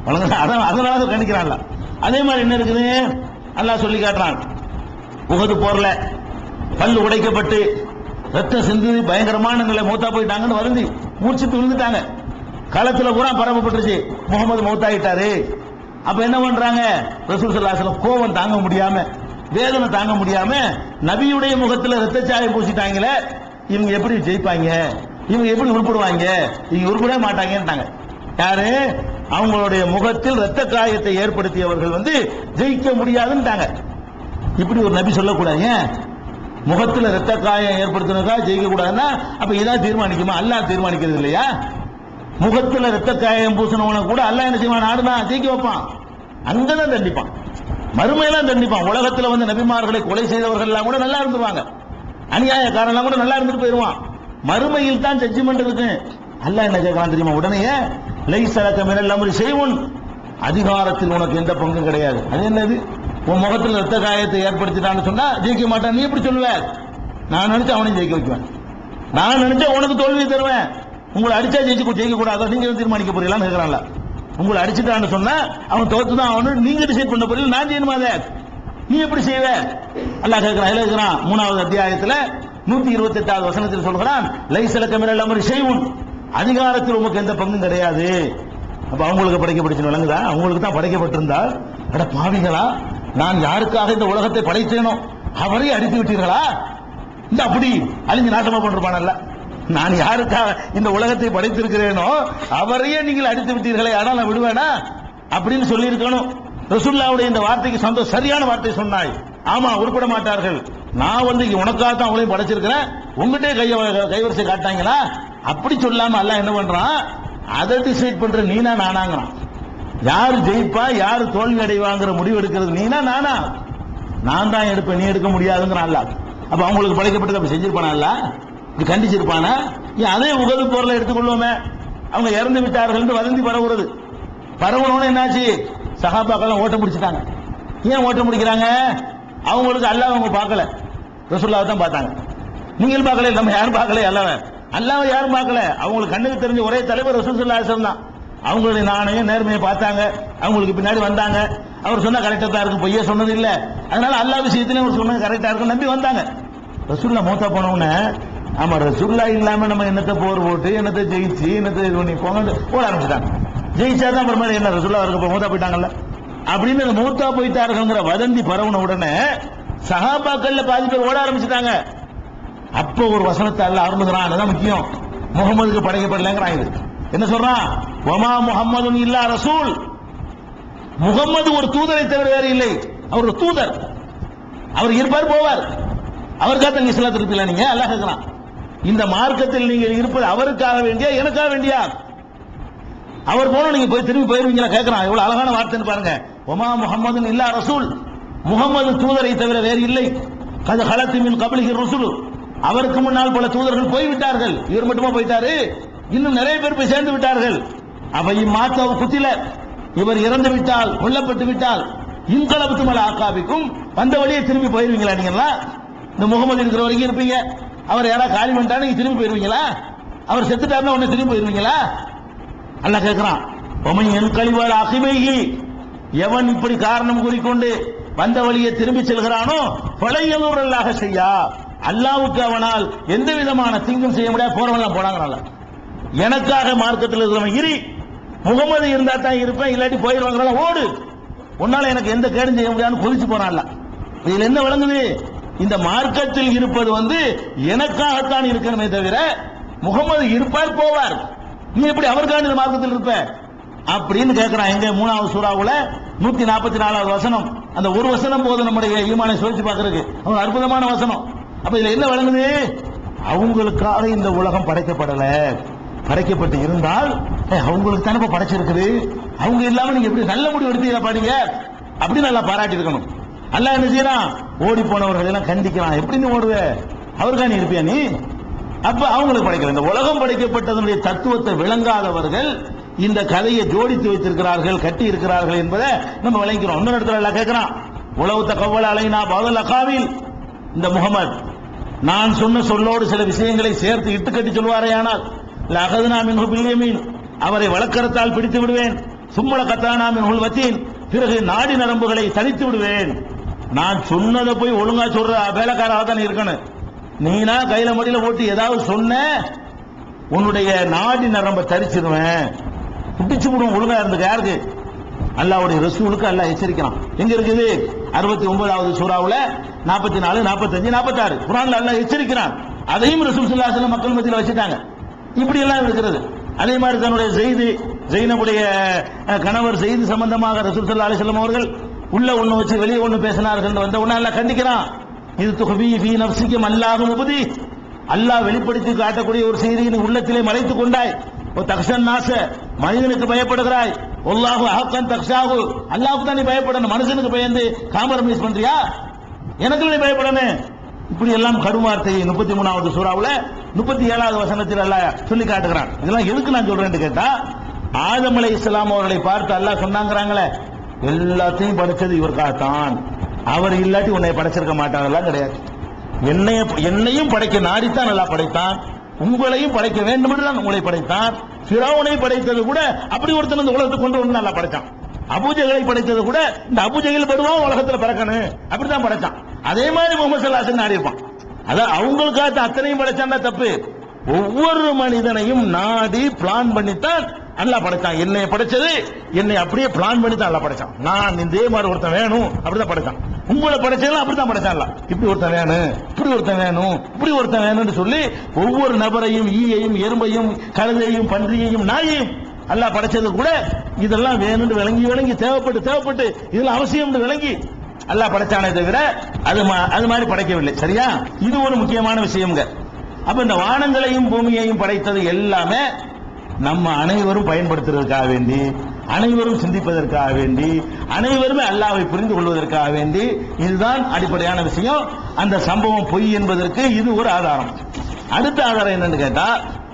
அதனால கணிக்கிறான்ல. அதே மாதிரி என்ன இருக்குது அல்லாஹ் சொல்லி காட்டுறான். உஹது போர்ல பல்லு உடைக்கப்பட்டு ரத்தம் சிந்து பயங்கரமான நிலை, மூத்தா போயிட்டாங்கன்னு வருந்தி மூர்ச்சிட்டு விழுந்துட்டாங்க. களத்துல பூரா பரப்பப்பட்டுருச்சு, முகமது மௌத்தாயிட்டாரு. அப்ப என்ன பண்றாங்க? ரசூல் ஸல்லல்லாஹு அலைஹி வஸல்லம் கோபம் தாங்க முடியாம, வேதனை தாங்க முடியாம, நபியுடைய முகத்துல ரத்தச்சாயம் பூசிட்டாங்களே, இவங்க எப்படி ஜெயிப்பாங்க, இவங்க எப்படி உருப்படுவாங்க, இவங்க உருப்படவே மாட்டாங்கன்ட்டாங்க. யாரு? அவங்களுடைய முகத்தில் ரத்த காயத்தை ஏற்படுத்தியவர்கள் வந்து ஜெயிக்க முடியாதுன்ட்டாங்க. இப்படி ஒரு நபி சொல்லக்கூடாது. ஏன்? முகத்தில் ரத்த காயம் ஏற்படுத்தினதா ஜெயிக்க கூடாதுன்னா அப்ப இதான் தீர்மானிக்குமா? அல்லாஹ் தீர்மானிக்கிறது இல்லையா? முகத்துல ரத்த காயம் பூசினவனை கூட அல்லாஹ் என்ன செய்வான்? நாடுனா தீக்கி வைப்பான், அங்கதான் தண்டிப்பான், மறுமையெல்லாம் தண்டிப்பான். உலகத்துல வந்து நபிமார்களை கொலை செய்தவர்கள் எல்லாம் கூட நல்லா இருந்துருவாங்க, அநியாயக்காரன் எல்லாம் கூட நல்லா இருந்துட்டு போயிருவான். மறுமையில் தான் ஜட்ஜ்மெண்ட் இருக்கு. அல்லாஹ் என்ன கேட்கறான் தெரியுமா? உடனே லைஸலக மினல் அம்ரி ஷைஉன், அதிகாரத்தில் உனக்கு எந்த பங்கும் கிடையாது. அது என்னது? உன் முகத்தில் ரத்த காயத்தை ஏற்படுத்திட்டான்னு சொன்னா ஜெயிக்க மாட்டான். நீ எப்படி சொல்லுவ? நான் நினைச்சா அவனையும் ஜெயிக்க வைக்குவேன், நான் நினைச்சா உனக்கு தோல்வி தருவேன். உங்களை அடிச்சா ஜெயிச்சு ஜெயிக்க கூடாது, நீங்க தீர்மானிக்க போறீங்களான்னு கேட்கறான்ல. உங்களை அடிச்சுட்டான்னு சொன்னா அவன் தோத்துதான் அவனு, நீங்க டிசைட் பண்ண போறீங்க, நான் செய்யணுமா? அதை நீ எப்படி செய்வ? அல்லாஹ் கேட்கிறான். எழுதுகிறான் மூணாவது அத்தியாயத்துல நூத்தி இருபத்தி எட்டாவது வசனத்தில் சொல்கிறான், லைஸலக மினல் அம்ரி ஷைஉன், அதிகாரத்தில் உமக்கு எந்த பங்கும் கிடையாது. அப்ப அவங்களுக்கு படைக்கப்பட்டு விளங்குதா? அவங்களுக்கு தான் படைக்கப்பட்டிருந்தால், அட பாவிகளா, நான் யாருக்காக இந்த உலகத்தை படைத்தேனோ அவரை அடித்து விட்டீர்களா? இந்த அப்படி அழிஞ்சு நாசமா பண்றானல்ல, நான் யாருக்காக இந்த உலகத்தை படைத்திருக்கிறேனோ அவரையே நீங்கள் அடித்து விட்டீர்களே, ஆனால் நான் விடுவேனா அப்படின்னு சொல்லி இருக்கணும். ரசூலுல்லாஹ்வுடைய இந்த வார்த்தைக்கு சந்தோஷம், சரியான வார்த்தை சொன்னாய். ஆமா, உருப்பட மாட்டார்கள். நான் வந்து உனக்காக தான் அவங்களையும் படைச்சிருக்கிறேன், உங்ககிட்டே கைய கைவரிசை காட்டாங்களா அப்படி சொல்லாம அல்லாஹ் என்ன பண்றான்? அதை டிசைட் பண்ற நீனா நானாங்கிறான். யாரு ஜெயிப்பா யாரு தோல்வி அடைவாங்கிற முடிவு எடுக்கிறது நீனா நானா? நான் தான் எடுப்பேன், நீ எடுக்க முடியாதுங்கிறான் அல்லாஹ். அப்ப அவங்களுக்கு படைக்கப்பட்டது அப்படி செஞ்சிருப்பானா? அல்லாஹ் இப்படி கண்டிச்சிருப்பானா? அதே உகது போர்ல எடுத்துக்கொள்வோமே, அவங்க இறந்து விட்டார்கள் வதந்தி பரவுறது. பரவணும்னு என்னாச்சு? சஹாபாக்கள் ஓட்ட முடிச்சுட்டாங்க. ஏன் ஓட்ட முடிக்கிறாங்க? அவங்களுக்கு அல்லாஹ் அவங்க பார்க்கல, ரசூலுல்லாஹ் தான் பார்த்தாங்க. நீங்கள் பார்க்கல, நம்ம யாரும் பார்க்கல, அல்லாஹ் அல்லாஹ் யாரும் பார்க்கல. அவங்களுக்கு கண்ணுக்கு தெரிஞ்ச ஒரே தலைவர் ரசூல் ஸல்லல்லாஹு அலைஹி வஸல்லம் தான். அவங்களுடைய நாணயம் நேர்மையை பார்த்தாங்க, அவங்களுக்கு பின்னாடி வந்தாங்க. அவர் சொன்னா கரெக்டா தான் இருக்கு, பொய்யே சொன்னது இல்ல. அதனால அல்லாஹ் விஷயத்திலே அவர் சொன்னது கரெக்டா இருக்கு நம்பி வந்தாங்க. ரசூலுல்லாஹ் மூத்தா போனவன, ஆமா ரசூலுல்லாஹ் இல்லாம நம்ம என்னத்தை போர் போட்டு என்னத்தை ஜெயிச்சு என்னத்தை இது பண்ணி போங்க போட ஆரம்பிச்சுட்டாங்க. ஜெயிச்சாதான் அப்புறமா என்ன ரசூலுல்லாஹ் இருக்க மூத்தா போயிட்டாங்கல்ல அப்படின்னு மூத்தா போயிட்டாருங்கிற வதந்தி பரவுன உடனே சஹாபாக்கள்ல பாதி பேர் ஓட ஆரம்பிச்சுட்டாங்க. அப்போ ஒரு வசனத்தை அல்லாஹ் அருளுகிறான், அதுதான் முக்கியம். முகமதுக்கு படைக்கப்படலைங்கிறான். இது என்ன சொல்றான்? வமா முஹம்மதுன் இல்லா ரசூல், முகம்மது ஒரு தூதரை தவிர வேறு இல்லை. அவர் ஒரு தூதர், அவர் இருப்பார் போவார். அவருக்காக தான் இஸ்லாத்தில் இருப்பீங்களா நீங்க? அல்லாஹ் கேட்கிறான், இந்த மார்க்கத்தில் நீங்கள் இருப்பது அவருக்காக வேண்டியா எனக்காக வேண்டியா? அவர் போன நீங்க போய் திரும்பி போயிருவீங்களா கேட்கிறான். எவ்வளவு அழகான வார்த்தைன்னு பாருங்க. வமா முஹம்மதுன் இல்லா ரசூல், முகமது தூதரை தவிர வேறு இல்லை. கது ஹலத்தி மின் கப்லிஹி ருசுல், அவருக்கு முன்னால் பல தூதர்கள் போய்விட்டார்கள். இவர் மட்டுமா போயிட்டாரு? இன்னும் நிறைய பேர் போய் சேர்ந்து விட்டார்கள். அவை மாத்த குத்தில, இவர் இறந்து விட்டால் கொல்லப்பட்டு விட்டால் இன்கலபத்து மல ஆக்காபிக்கும், வந்த வழியே திரும்பி போயிருவீங்களா? நீங்களா இந்த முகமது இருக்கிற வரைக்கும் இருப்பீங்க, அவர் யாராவது காலி பண்ணிட்டா நீங்க திரும்பி போயிருவீங்களா? அவர் செத்துட்டாருன்னா உடனே திரும்பி போயிருவீங்களா? அல்லாஹ் கேட்கிறான், ஒமன் என் கழிவாள் அகிமைகி, எவன் இப்படி காரணம் கூறிக்கொண்டு வந்த வழியை திரும்பி செல்கிறானோ பழையலூரல்லாக செய்யா, அல்லாவுக்கு அவனால் எந்த விதமான தீங்கும் செய்ய முடியாது. போறவெல்லாம் போனாங்க. எனக்காக மார்க்கத்தில் இருக்கிறவன் இரு, முகமது இருந்தா தான் இருப்பேன், இல்லாட்டி போயிருவாங்க, ஓடு, உன்னால எனக்கு எந்த கேடும் செய்ய முடியாதுன்னு கொதிச்சு போறான்ல. இதுல என்ன விளங்குது? இந்த மார்க்கத்தில் இருப்பது வந்து எனக்காகத்தான் இருக்கணுமே தவிர முகமது இருப்பார் போவார், நீ எப்படி அவருக்கான இந்த மார்க்கத்தில் இருப்ப அப்படின்னு கேட்கிறான். எங்க மூணாவது சூறாவுல நூத்தி நாற்பத்தி நாலாவது வசனம். அந்த ஒரு வசனம் போது நம்முடைய ஈமானை சோதிச்சு பார்க்கறதுக்கு அவங்க அற்புதமான வசனம். அப்ப இதுல என்ன விளங்குது? அவங்களுக்காக இந்த உலகம் படைக்கப்படல, படைக்கப்பட்டு இருந்தால் அவங்களுக்கு தானே படைச்சிருக்குது, அவங்க இல்லாம நீங்க எப்படி நல்ல முடிவு எடுத்தீங்க பாருங்க அப்படின்னு நல்லா பாராட்டி இருக்கணும். அல்லாஹ் என்ன செய்யறான்? ஓடி போனவர்கள் எல்லாம் கண்டிக்கிறான். எப்படி நீ ஓடுவ? அவருக்கா நீ இருப்பியா நீ? அப்ப அவங்களுக்கு படைக்கல. இந்த உலகம் படைக்கப்பட்டதனுடைய தத்துவத்தை விளங்காதவர்கள் இந்த கதையை ஜோடித்து வைத்திருக்கிறார்கள், கட்டி இருக்கிறார்கள் என்பதை நம்ம விளங்கிறோம். இன்னொரு இடத்துல எல்லாம் கேட்கிறான், உலவு தகவல் அலைனா பகல் அகாவில், இந்த முகமது நான் சொன்ன சொல்லோடு சில விஷயங்களை சேர்த்து இட்டு கட்டி சொல்வாரேயானால் லகதுனா மின்ஹு பில்யமீன், அவரை வழக்கரத்தால் பிடித்து விடுவேன். சும்மல கத்தானா மின்ஹுல் வத்தீன், பிறகு நாடி நரம்புகளை தனித்து விடுவேன். நான் சொன்னதை போய் ஒழுங்கா சொல்ற வேலைக்காராக தான் இருக்கணும். நீனா கையில மடியில போட்டு ஏதாவது சொன்ன உன்னுடைய நாடி நரம்பை தரிச்சிருவேன், பிடிச்சு விடுவோம். ஒழுங்கா இருந்துக்க. யாருக்கு? அல்லாஹ்வுடைய ரசூலுக்கு அல்லாஹ் எச்சரிக்கிறான். எங்க இருக்குது? அறுபத்தி ஒன்பதாவது சூறாவுல நாற்பத்தி நாலு நாற்பத்தஞ்சு நாற்பத்தாறு குர்ஆன்ல அல்லாஹ் எச்சரிக்கிறான். அதையும் ரசூல் ஸல்லல்லாஹு அலைஹி வஸல்லம் மக்கள் மத்தியில் வச்சுட்டாங்க. இப்படி எல்லாம் இருக்கிறது. அதே மாதிரி தன்னுடைய செய்தி ஜெயினபுடைய கணவர் செய்தி சம்பந்தமாக ரசூல் ஸல்லல்லாஹு அலைஹி வஸல்லம் அவர்கள் உள்ள ஒண்ணு வச்சு வெளியே ஒண்ணு பேசினார்கள். வந்த உடனே அல்லாஹ் கண்டிக்கிறான். இது துஹபி ஃபீ நஃப்ஸிக மல்லாஹு முபதி, அல்லாஹ் வெளிப்படுத்தி காட்டக்கூடிய ஒரு செய்தியை நீ உள்ளத்திலே மறைத்துக் கொண்டாய், தக்ஷன் நாச, மனிதனுக்கு பயப்படுகிறாய், அல்லாஹு அஹக்கன் தக்ஷாஹு, அல்லாஹ்வுக்கு தான் நீ பயப்படணும், மனுஷனுக்கு பயந்து காம்ப்ரமைஸ் பண்றியா, எனக்கு நீ பயப்படணும். இப்படி எல்லாம் கடும் வார்த்தையை முப்பத்தி மூணாவது சூறாவுல முப்பத்தி ஏழாவது வசனத்தில் அல்லாஹ் சொல்லி காட்டுகிறான். இதெல்லாம் எதுக்கு நான் சொல்றேன்னு கேட்டா, ஆதம் அலைஹிஸ்ஸலாம் அவர்களை பார்த்து அல்லாஹ் சொன்னாங்கறாங்களே, எல்லாத்தையும் படைச்சது இவர்காகத்தான், அவர் இல்லாட்டி உன்னை படைச்சிருக்க மாட்டாங்கலாம் கிடையாது. என்னைய என்னையும் படைக்க நாடித்தான் நல்லா படைத்தான், உங்களையும் படைக்க வேண்டும் என்று தான் உங்களை படைத்தான். ஃபிரௌனை படைத்தது கூட அப்படி ஒருத்தன் இந்த உலகத்துக்கு கொண்டு வந்து நல்லா படைச்சான். அபூஜகளை படைத்தது கூட இந்த அபூஜையில் படுவான் உலகத்துல பிறக்கணும் அப்படித்தான் படைச்சான். அதே மாதிரி முகமது ஸல்லல்லாஹு அலைஹி வஸல்லம் நாடி இருப்பான். அதான் அவங்களுக்காக அத்தனையும் படைச்சாண்டா தப்பு. ஒவ்வொரு மனிதனையும் நாடி பிளான் பண்ணித்தான் அல்லாஹ் படைச்சான். என்னை படைச்சது என்னை அப்படியே பிளான் பண்ணி தான் அல்லாஹ் படைச்சான். நான் இதே மாதிரி ஒருத்தன் வேணும் அப்படிதான் படைச்சான். உங்களை படைச்சதும் அப்படிதான் படைச்சான். இப்படி ஒருத்தன் வேணும், இப்படி ஒருத்தன் வேணும், இப்படி ஒருத்தன் வேணும்னு சொல்லி ஒவ்வொரு நபரையும், ஈயையும், எறும்பையும், கழுதையும், பன்றியையும், நாயையும் அல்லாஹ் படைச்சது கூட இதெல்லாம் வேணும்னு விளங்கி விளங்கி தேவைப்பட்டு தேவைப்பட்டு இதெல்லாம் அவசியம் விளங்கி அல்லாஹ் படைச்சானே தவிர அது அது மாதிரி படைக்கவில்லை. சரியா? இது ஒரு முக்கியமான விஷயம்ங்க. அப்ப இந்த வானங்களையும் பூமியையும் படைத்தது எல்லாமே நம்ம அனைவரும் பயன்படுத்துவதற்காக வேண்டி, அனைவரும் சிந்திப்பதற்காக வேண்டி, அனைவருமே அல்லாஹ்வை புரிந்து கொள்வதற்காக வேண்டி, இதுதான் அடிப்படையான விஷயம். அந்த சம்பவம் பொய் என்பதற்கு இது ஒரு ஆதாரம். அடுத்த ஆதாரம் என்னன்னு கேட்டா,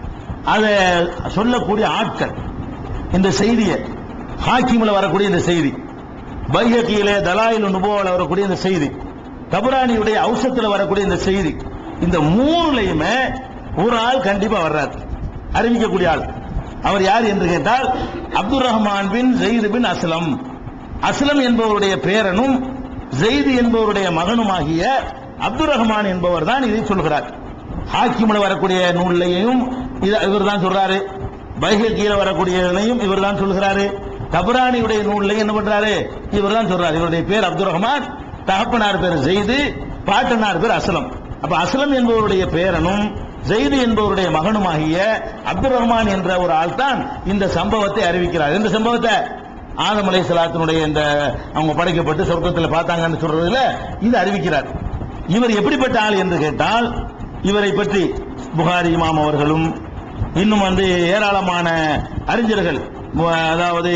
அதை சொல்லக்கூடிய ஆட்கள், இந்த செய்தியை ஹாக்கிம்ல வரக்கூடிய இந்த செய்தி, பைஹக்கியிலே தலாயில் நுபுவால வரக்கூடிய இந்த செய்தி, தபரானியுடைய ஔஷத்துல வரக்கூடிய இந்த செய்தி, இந்த மூணுலையுமே ஒரு ஆள் கண்டிப்பா வர்றார், அறிவிக்கக்கூடிய ஆள். அவர் யார் என்று கேட்டால் அப்துர் ரஹ்மான் பின் ஜெயித் பின் அஸ்லம். அஸ்லம் என்பவருடைய பேரனும் ஜெயித் என்பவருடைய மகனுமாகிய அப்துர் ரஹ்மான் என்பவர் தான் இதை சொல்கிறார். ஹாக்கிம்ல வரக்கூடிய நூலையும் இவர் தான் சொல்றாரு, பைஹக்கியில வரக்கூடியதையும் இவர் தான் சொல்கிறாரு, தபரானியுடைய நூலையும் என்ன பண்றாரு, இவர் தான் சொல்றாரு. இவருடைய பேர் அப்துர் ரஹ்மான், தகப்பனார் பேர் ஜெயித், பாட்டனார் பேர் அஸ்லம். அப்ப அஸ்லம் என்பவருடைய பேரனும் ஜெயித் என்பவருடைய மகனுமாகிய அப்துர் ரஹ்மான் என்ற ஒரு ஆள் தான் இந்த சம்பவத்தை அறிவிக்கிறார். இந்த சம்பவத்தை ஆதம் அலைஹிஸ்ஸலாத்தினுடைய இந்த அவங்க படைக்கப்பட்டு சொர்க்கத்தில் பார்த்தாங்கன்னு சொல்றதுல இது அறிவிக்கிறார். இவர் எப்படிப்பட்ட ஆள் என்று கேட்டால், இவரை பற்றி புகாரி இமாம் அவர்களும் இன்னும் வந்து ஏராளமான அறிஞர்கள், அதாவது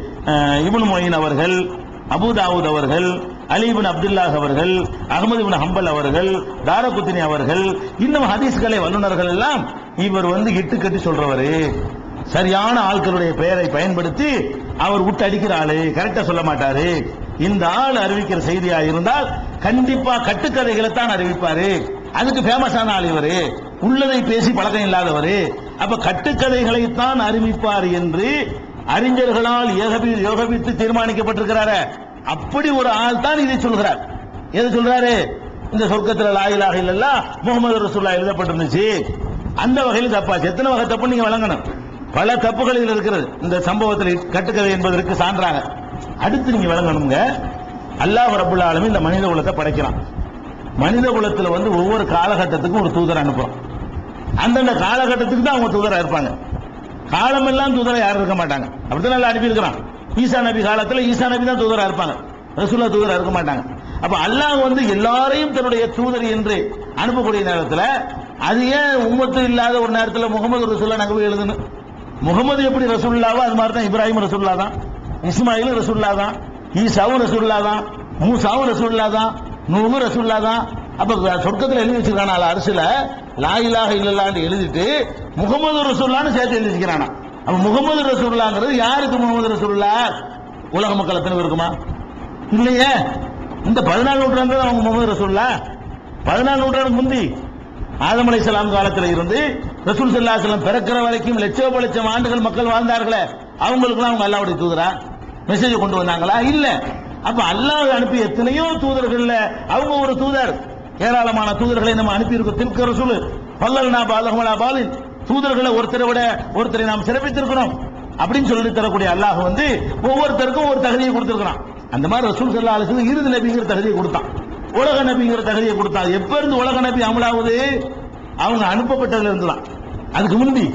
இப்னு மொயின் அவர்கள், அபூதாவூத் அவர்கள், அலி இப்னு அப்துல்லாஹ் அவர்கள், அஹ்மது இப்னு ஹம்பல் அவர்கள், தாரகுத்னி அவர்கள், இன்னும் ஹதீஸ்களை வல்லுநர்கள் எல்லாம் இவர் வந்து இட்டு கட்டி சொல்றவரு, சரியான ஆட்களுடைய பெயரை பயன்படுத்தி அவர் விட்டு அடிக்கிற ஆளு, கரெக்டா சொல்ல மாட்டாரு. இந்த ஆள் அறிவிக்கிற செய்தியா இருந்தால் கண்டிப்பா கட்டுக்கதைகளை தான் அறிவிப்பாரு. அதுக்கு ஃபேமஸான ஆள் இவரு, உள்ளதை பேசி பழக்கம் இல்லாதவரு. அப்ப கட்டுக்கதைகளை தான் அறிவிப்பார் என்று அறிஞர்களால் யோகபித்து தீர்மானிக்கப்பட்டிருக்கிறாரு. அப்படி ஒரு ஆள் தான் இதை சொல்கிறார். எது சொல்றாரு? இந்த சொர்க்கத்தில் லா இலாஹ இல்லல்லாஹ் முஹம்மது ரசூலுல்லாஹ் எழுதப்பட்டிருந்துச்சு, அந்த வகையில் தப்பாச்சு. எத்தனை வகை தப்பு நீங்க வழங்கணும்? பல தப்புகள் இருக்கிறது இந்த சம்பவத்தில், கட்டுக்கதை என்பதற்கு சான்றாங்க. அடுத்து நீங்க வழங்கணுங்க, அல்லாஹ் ரப்பல் ஆலமீன் இந்த மனித குலத்தை படைக்கிறான். மனித குலத்தில் வந்து ஒவ்வொரு காலகட்டத்துக்கும் ஒரு தூதர் அனுப்புறோம். அந்தந்த காலகட்டத்துக்கு தான் அவங்க தூதரா இருப்பாங்க. காலமெல்லாம் தூதரா யாரும் இருக்க மாட்டாங்க. அப்படித்தான் எல்லாம் அனுப்பி இருக்கிறான். ஈசா நபி காலத்துல ஈசா நபி தான் தூதரா இருப்பாங்க, ரசூலுல்லாஹ் தூதரா இருக்க மாட்டாங்க. அப்ப அல்லாஹ் வந்து எல்லாரையும் தன்னுடைய தூதர் என்று அனுப்பக்கூடிய நேரத்தில் அது ஏன் உம்மத்து இல்லாத ஒரு நேரத்தில் முகமது ரசூலுல்லாஹ் நாங்க போய் எழுதணும்? முகமது எப்படி ரசூலுல்லாஹ்வோ அது மாதிரி தான் இப்ராஹிம் ரசூலுல்லாஹ் தான், இஸ்மாயில் ரசூலுல்லாஹ் தான், ஈசாவும் ரசூலுல்லாஹ் தான், மூசாவும் ரசூலுல்லாஹ் தான், நூஹு ரசூலுல்லாஹ் தான். அப்ப சொர்க்கத்தில் எழுதி வச்சிருக்கான அரசுல லா இலாஹ இல்லல்லாஹ்னு எழுதிட்டு முகமது ரசூலுல்லாஹ்னு சேர்த்து எழுதி வச்சிருக்கானா. அப்ப முகமது ரசூலுல்லாஹ்ங்கிறது யாருக்கு? முகமது ரசூலுல்லாஹ் உலக மக்கள் எத்தனை இருக்குமா? இல்லையே. இந்த பதினாலு நூற்றாண்டு அவங்க முகமது ரசூலுல்லாஹ் பதினாலு நூற்றாண்டுக்கு முந்தி ஆதம் அலைஹிஸ்ஸலாம் காலத்தில் இருந்து ரசூல் ஸல்லல்லாஹு அலைஹி வஸல்லம் பிறக்கிற வரைக்கும் லட்சம் லட்சம் ஆண்டுகள் மக்கள் வாழ்ந்தார்களே, அவங்களுக்குலாம் அவங்க அல்லாஹ்வுடைய தூதரா மெசேஜ் கொண்டு வந்தாங்களா? இல்ல. அப்ப அல்லாஹ் அனுப்பி எத்தனையோ தூதர்கள்ல அவங்க ஒரு தூதர். ஏராளமான தூதர்களை நம்ம அனுப்பி இருக்கோம். தில்க ரசூல் பல்லல்னா பாலஹும் அலா பாலின், தூதர்களை ஒருத்தரை விட ஒருத்தரை நாம் சிறப்பித்திருக்கிறோம் அப்படின்னு சொல்லி தரக்கூடிய அல்லாஹ் வந்து ஒவ்வொருத்தருக்கும் ஒரு தகுதியை கொடுத்திருக்கிறான். அந்த மாதிரி ரசூல் ஸல்லல்லாஹு அலைஹி வஸல்லம் இறுதி நபிங்கிற தகுதியை கொடுத்தான், உலக நபிங்கிற தகுதியை கொடுத்தான். எப்ப இருந்து உலக நபி அமலாவது? அவங்க அனுப்பப்பட்டதுல இருந்து தான். அதுக்கு முந்தி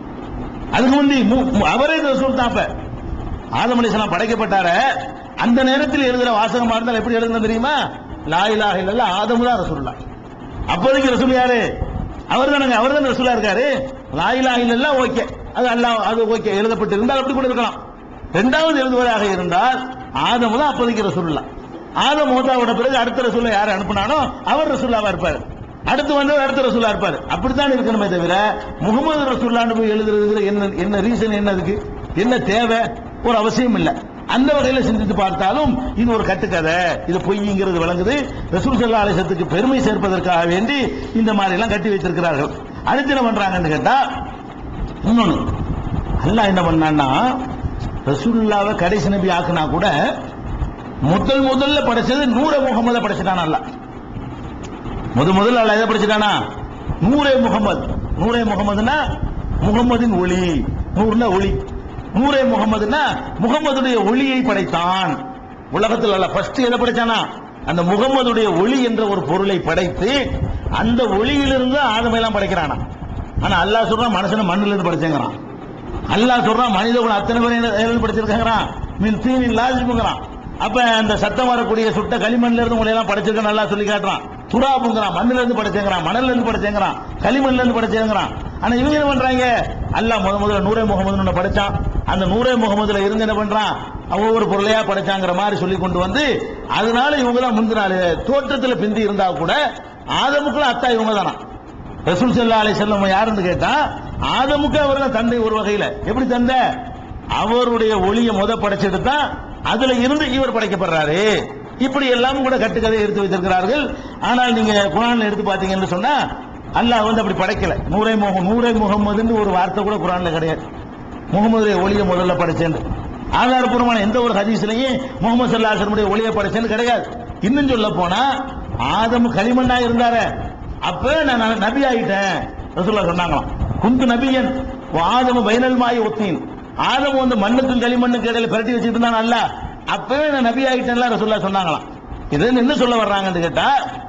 அதுக்கு முந்தி அவரே ரசூல் தான். அப்ப ஆதம் அலைஹிஸ்ஸலாம் படைக்கப்பட்டார அந்த நேரத்தில் எழுதுற வாசகமா இருந்தால் எப்படி எழுதுன தெரியுமா? லா இலாஹ இல்லல்லாஹ் ஆதம் தான் ரசூலுல்லாஹ். அப்போதைக்கு ரசூல் யாரு? அவர் தானங்க, அவர் தான் ரசூலா இருக்காரு. லா இலாஹ இல்லல்லாஹ் ஓகே, அது அல்லாஹ் அது ஓகே எழுதப்பட்டு இருந்தால் அப்படி கூட இருக்கலாம். இரண்டாவது எழுதுவதாக இருந்தால் ஆதம் தான் அப்போதைக்கு ரசூலுல்லாஹ். ஆதம் மௌத்தாவோட பிறகு அடுத்த ரசூலை யார் அனுப்புனானோ அவர் ரசூலுல்லாஹா இருப்பார், அடுத்து வந்தவர் அடுத்த ரசூலா இருப்பார். அப்படித்தான் இருக்கணுமே தவிர முகமது ரசூலுல்லாஹ்னு போய் எழுதுறது என்ன என்ன ரீசன், என்ன அதுக்கு என்ன தேவை, ஒரு அவசியம் இல்லை. அந்த வகையில் சிந்தித்து பார்த்தாலும் இது ஒரு கட்டுக்கதை, இது பொய்ங்கிறது விளங்குது. ரசூல் ஸல்லல்லாஹு அலைஹி வஸல்லத்துக்கு பெருமை சேர்ப்பதற்காக வேண்டி இந்த மாதிரி எல்லாம் கட்டி வைத்திருக்கிறார்கள். அடுத்து என்ன பண்றாங்கன்னு கேட்டா, இன்னொன்னு அல்லாஹ் என்ன பண்ணான்னா, ரசூலுல்லாஹ்வை கடைசி நபி ஆக்குனா கூட முதல் முதல்ல படைச்சது நூற முகமதை படைச்சிட்டான். அல்லாஹ் முத முதல்ல அல்லாஹ் எதை படைச்சிட்டானா, நூரே முகமது. நூரே முகமதுனா முகமதின் ஒளி, நூறுனா ஒளி. நூரே முகமதுனா முகமதுடைய ஒளியை படைத்தான். உலகத்தில் அல்லாஹ் ஃபர்ஸ்ட் எதை படைச்சானா, அந்த முகமதுடைய ஒளி என்ற ஒரு பொருளை படைத்து அந்த ஒளியிலிருந்து ஆதமையெல்லாம் படைக்கிறானா. ஆனா அல்லாஹ் சொல்றான் மனுஷனை மண்ணில இருந்து படைச்சேங்கிறான். அல்லாஹ் சொல்றான் மனித குலம் அத்தனை பேர் படைச்சிருக்காங்கிறான், மின் தீனின் லாஜிமுங்கிறான். அப்ப அந்த சத்தம் வரக்கூடிய சுட்ட களிமண்ல இருந்து உங்களை எல்லாம் படைச்சிருக்க நல்லா சொல்லி காட்டுறான். துராபுங்கிறான், மண்ணில இருந்து படைச்சேங்கிறான், மணல்ல இருந்து படைச்சேங்கிறான், களிமண்ல இருந்து படைச்சேங்கிறான். ஆனா இவங்க என்ன பண்றாங்க, அல்லாஹ் முத முதல்ல நூரே முகமது படைச்சான், அந்த நூரே முகமதுல இருந்து என்ன பண்றான், ஒவ்வொரு பொருளையா படைச்சாங்கிற மாதிரி சொல்லி கொண்டு வந்து, அதனால இவங்க தான் முந்தினால தோற்றத்துல பிந்தி இருந்தா கூட ஆதமுக்குள்ள அத்தா இவங்க தானா. ரசூல் ஸல்லல்லாஹு அலைஹி வஸல்லம் யாருன்னு கேட்டா, ஆதமுக்கு அவர் தான் தந்தை. ஒரு வகையில எப்படி தந்தை, அவருடைய ஒளியை முத படைச்சிட்டு தான் அதுல இருந்து இவர் படைக்கப்படுறாரு. இப்படி எல்லாம் கூட கட்டுக்கதை எடுத்து வைத்திருக்கிறார்கள். ஆனால் நீங்க குர்ஆன்ல எடுத்து பாத்தீங்கன்னு சொன்னா அல்லாஹ் வந்து அப்படி படைக்கல. நூரே முகம் நூரே முகமதுன்னு ஒரு வார்த்தை கூட குர்ஆன்ல கிடையாது. முகமதுடைய ஒளியை முதல்ல படைச்சேன்னு ஆதாரபூர்வமான எந்த ஒரு ஹதீஸ்லயும் முகமது ஸல்லல்லாஹு அலைஹி வஸல்லம் ஒளியை படைச்சேன்னு கிடையாது. இன்னும் சொல்ல போனா ஆதம் களிமண்ணா இருந்தாரு, அப்ப நான் நபி ஆயிட்டேன் ரசூலுல்லாஹ் சொன்னாங்களாம். குந்து நபியன் ஆதம பைனல் மாய் ஒத்தீன், ஆதம் வந்து மண்ணுக்கும் களிமண்ணுக்கு இடையில பிரட்டி வச்சுட்டு இருந்தான் அல்ல, அப்பவே நான் நபி ஆகிட்டேன்ல ரசூலுல்லாஹ் சொன்னாங்களாம். இது என்ன சொல்ல வர்றாங்கன்னு கேட்டா,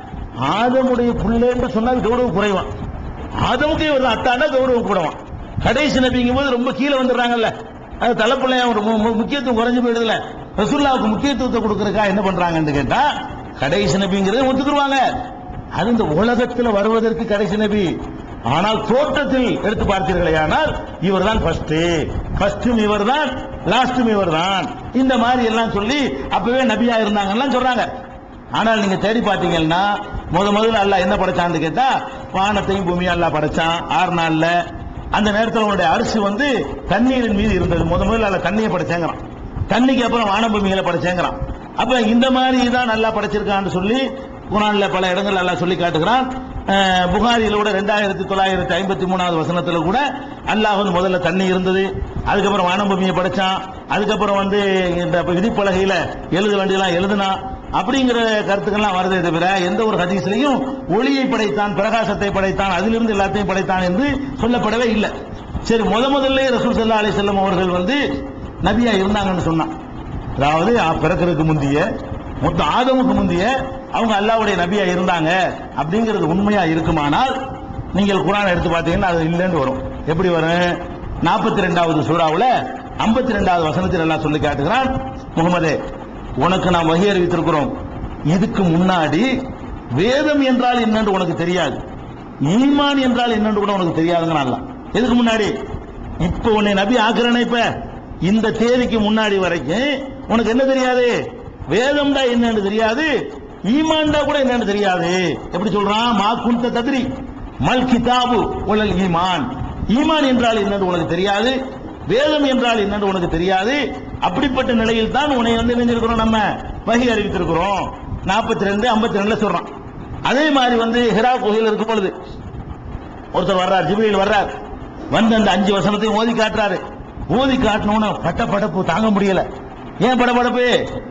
ஆதமுடைய பிள்ளைன்னு சொன்னால் கௌரவம் குறைவான், ஆதமுக்கு இவர் அத்தாண்டா கௌரவம் கூடவான். கடைசி நபிங்கும் போது ரொம்ப கீழே வந்துடுறாங்கல்ல, அது தலைப்பிள்ளையா ஒரு முக்கியத்துவம் குறைஞ்சு போயிடுதுல. ரசூலுல்லாஹ்வுக்கு முக்கியத்துவத்தை கொடுக்கறக்கா என்ன பண்றாங்கன்னு கேட்டா, கடைசி நபிங்கிறத ஒத்துக்குருவாங்க. அது இந்த உலகத்தில் வருவதற்கு கடைசி நபி, ஆனால் தோற்றத்தில் எடுத்து பார்த்தீர்களே ஆனால் இவர் தான் ஃபர்ஸ்ட், ஃபர்ஸ்டும் இவர் தான், லாஸ்டும் இவர் தான், இந்த மாதிரி எல்லாம் சொல்லி அப்பவே நபியா இருந்தாங்கன்னு சொல்றாங்க. ஆனால் நீங்க தேடி பார்த்தீங்கன்னா முத முதல்ல அல்லாஹ் என்ன படைச்சான்னு கேட்டா, வானத்தையும் பூமியும் அல்லாஹ் படைச்சான் ஆறு நாள்ல. அந்த நேரத்தில் அவனுடைய அரிசி வந்து தண்ணீரின் மீது இருந்தது. முத முதல்ல அல்லாஹ் தண்ணியை படைச்சேங்கிறான், தண்ணிக்கு அப்புறம் வான பூமிகளை படைச்சேங்கிறான். அப்ப இந்த மாதிரி தான் அல்லாஹ் படைச்சிருக்கான்னு சொல்லி குர்ஆன்ல பல இடங்கள் அல்லாஹ் சொல்லி காட்டுகிறான். புகாரியில கூட ரெண்டாயிரத்தி தொள்ளாயிரத்தி ஐம்பத்தி மூணாவது வசனத்துல கூட அல்லாஹ் வந்து முதல்ல தண்ணி இருந்தது, அதுக்கப்புறம் வானபூமியை படைச்சான், அதுக்கப்புறம் வந்து இந்த விதிப்பலகையில எழுத வேண்டியதெல்லாம் எழுதுனா அப்படிங்கிற கருத்துக்கள்லாம் வருதே தவிர எந்த ஒரு ஹதீஸ்லையும் ஒளியை படைத்தான், பிரகாசத்தை படைத்தான், அதிலிருந்து எல்லாத்தையும் படைத்தான் என்று சொல்லப்படவே இல்லை. சரி, முத முதல்ல ரசூல் ஸல்லல்லாஹு அலைஹி வஸல்லம் அவர்கள் வந்து நபியா இருந்தாங்கன்னு சொன்னான். அதாவது பிறக்கிறதுக்கு முந்தைய மொத்த ஆதமுக்கு முந்தைய அவங்க அல்லாஹ்வுடைய நபியா இருந்தாங்க அப்படிங்கிறது உண்மையா இருக்குமானால் நீங்கள் குர்ஆன் எடுத்து பார்த்தீங்கன்னா அது இல்லைன்னு வரும். எப்படி வரும்? நாற்பத்தி ரெண்டாவது சூறாவுல ஐம்பத்தி ரெண்டாவது வசனத்தில் எல்லாம் சொல்லி காட்டுகிறான், முகமதே உனக்கு நாம் வஹி அறிவித்திருக்கிறோம், இதுக்கு முன்னாடி வேதம் என்றால் என்னன்னு உனக்கு தெரியாது, ஈமான் என்றால் என்னன்னு கூட உனக்கு தெரியாதுங்க. அல்லாஹ் எதுக்கு முன்னாடி, இப்ப உன்னை நபி ஆக்குறேன்னு இப்ப இந்த தேதிக்கு முன்னாடி வரைக்கும் உனக்கு என்ன தெரியாது, வேதம்டா என்னன்னு தெரியாது, ஈமான்டா கூட என்னன்னு தெரியாது. எப்படி சொல்றான், மா குன்த தத்ரி மல் கிதாபு வலல் ஈமான், ஈமான் என்றால் என்னன்னு உனக்கு தெரியாது, வேதம் என்றால் என்னன்னு உனக்கு தெரியாது. அப்படிப்பட்ட நிலையில் தான் உன்னை வந்து நினைஞ்சிருக்கிறோம், நம்ம வஹி அறிவித்திருக்கிறோம். நாற்பத்தி ரெண்டு ஐம்பத்தி ரெண்டுல சொல்றான். அதே மாதிரி வந்து ஹிரா குகையில் இருக்கும் பொழுது ஒருத்தர் வர்றார், ஜிப்ரீல் வர்றார், வந்து அந்த அஞ்சு வசனத்தையும் ஓதி காட்டுறாரு. ஓதி காட்டணும்னு பட்ட படப்பு தாங்க முடியல. ஏன் படபடப்பு?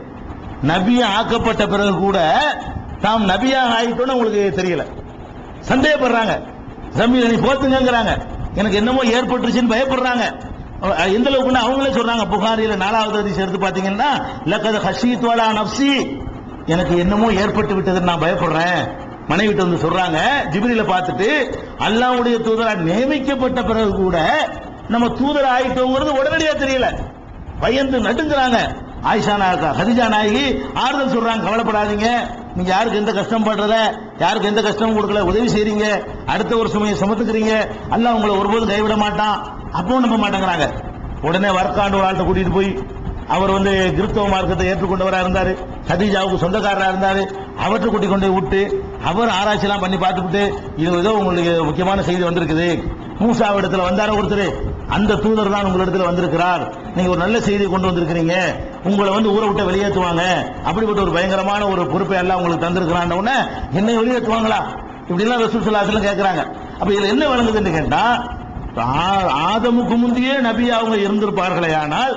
நபியா ஆக்கப்பட்ட பிறகு கூட தாம் நபியாக ஆயிட்டோன்னு உங்களுக்கு தெரியல, சந்தேகப்படுறாங்க. ஜமீல் நீ போத்துங்கிறாங்க, எனக்கு என்னமோ ஏற்பட்டுருச்சுன்னு பயப்படுறாங்க. எந்த அளவுக்கு அவங்களே சொல்றாங்க, புகாரில நாலாவது ஹதீஸ் எடுத்து பாத்தீங்கன்னா, லக்கத் ஹஷீது அலா நஃப்ஸி, எனக்கு என்னமோ ஏற்பட்டு விட்டதுன்னு நான் பயப்படுறேன். மனைவிட்டு வந்து சொல்றாங்க, ஜிப்ரீலை பார்த்துட்டு அல்லாஹ்வுடைய தூதரா நியமிக்கப்பட்ட பிறகு கூட நம்ம தூதர் ஆயிட்டோங்கிறது உடனடியா தெரியல, பயந்து நடுங்குறாங்க. ஆயிஷா நாயகா, ஹதீஜா நாயகி ஆறுதல் சொல்றாங்க, கவலைப்படாதீங்க, நீங்க யாருக்கு எந்த கஷ்டம் படுறத, யாருக்கு எந்த கஷ்டமும் கொடுக்கல, உதவி செய்றீங்க, அடுத்த ஒரு சுமையை சுமத்துக்கிறீங்க, அல்லாஹ் உங்களை ஒருபோதும் கைவிட மாட்டான். அப்பவும் நம்ப மாட்டேங்கிறாங்க. உடனே வர்க்காண்டு ஒரு ஆள்கிட்ட கூட்டிட்டு போய், அவர் வந்து கிறிஸ்தவ மார்க்கத்தை ஏற்றுக்கொண்டவராக இருந்தாரு, ஹதீஜாவுக்கு சொந்தக்காரராக இருந்தாரு, அவற்றை கூட்டி கொண்டு விட்டு அவர் ஆராய்ச்சி எல்லாம் பண்ணி பார்த்துட்டு, இது ஏதோ உங்களுக்கு முக்கியமான செய்தி வந்திருக்குது, மூசாவிடத்துல வந்தார ஒருத்தர், அந்த தூதர் தான் உங்களிடத்துல வந்திருக்கிறார், நீங்க ஒரு நல்ல செய்தியை கொண்டு வந்திருக்கிறீங்க, உங்களை வந்து ஊரை விட்டு வெளியேற்றுவாங்க, அப்படிப்பட்ட ஒரு பயங்கரமான ஒரு பொறுப்பை எல்லாம் உங்களுக்கு தந்திருக்கிறான். உடனே என்னை வெளியேற்றுவாங்களா இப்படி எல்லாம் ரசூல் ஸல்லல்லாஹு அலைஹி வஸல்லம் கேட்கிறாங்க. அப்ப இதுல என்ன விளங்குதுன்னு கேட்டா, ஆதமுக்கு முந்தையே நபி அவங்க இருந்திருப்பார்களே, ஆனால்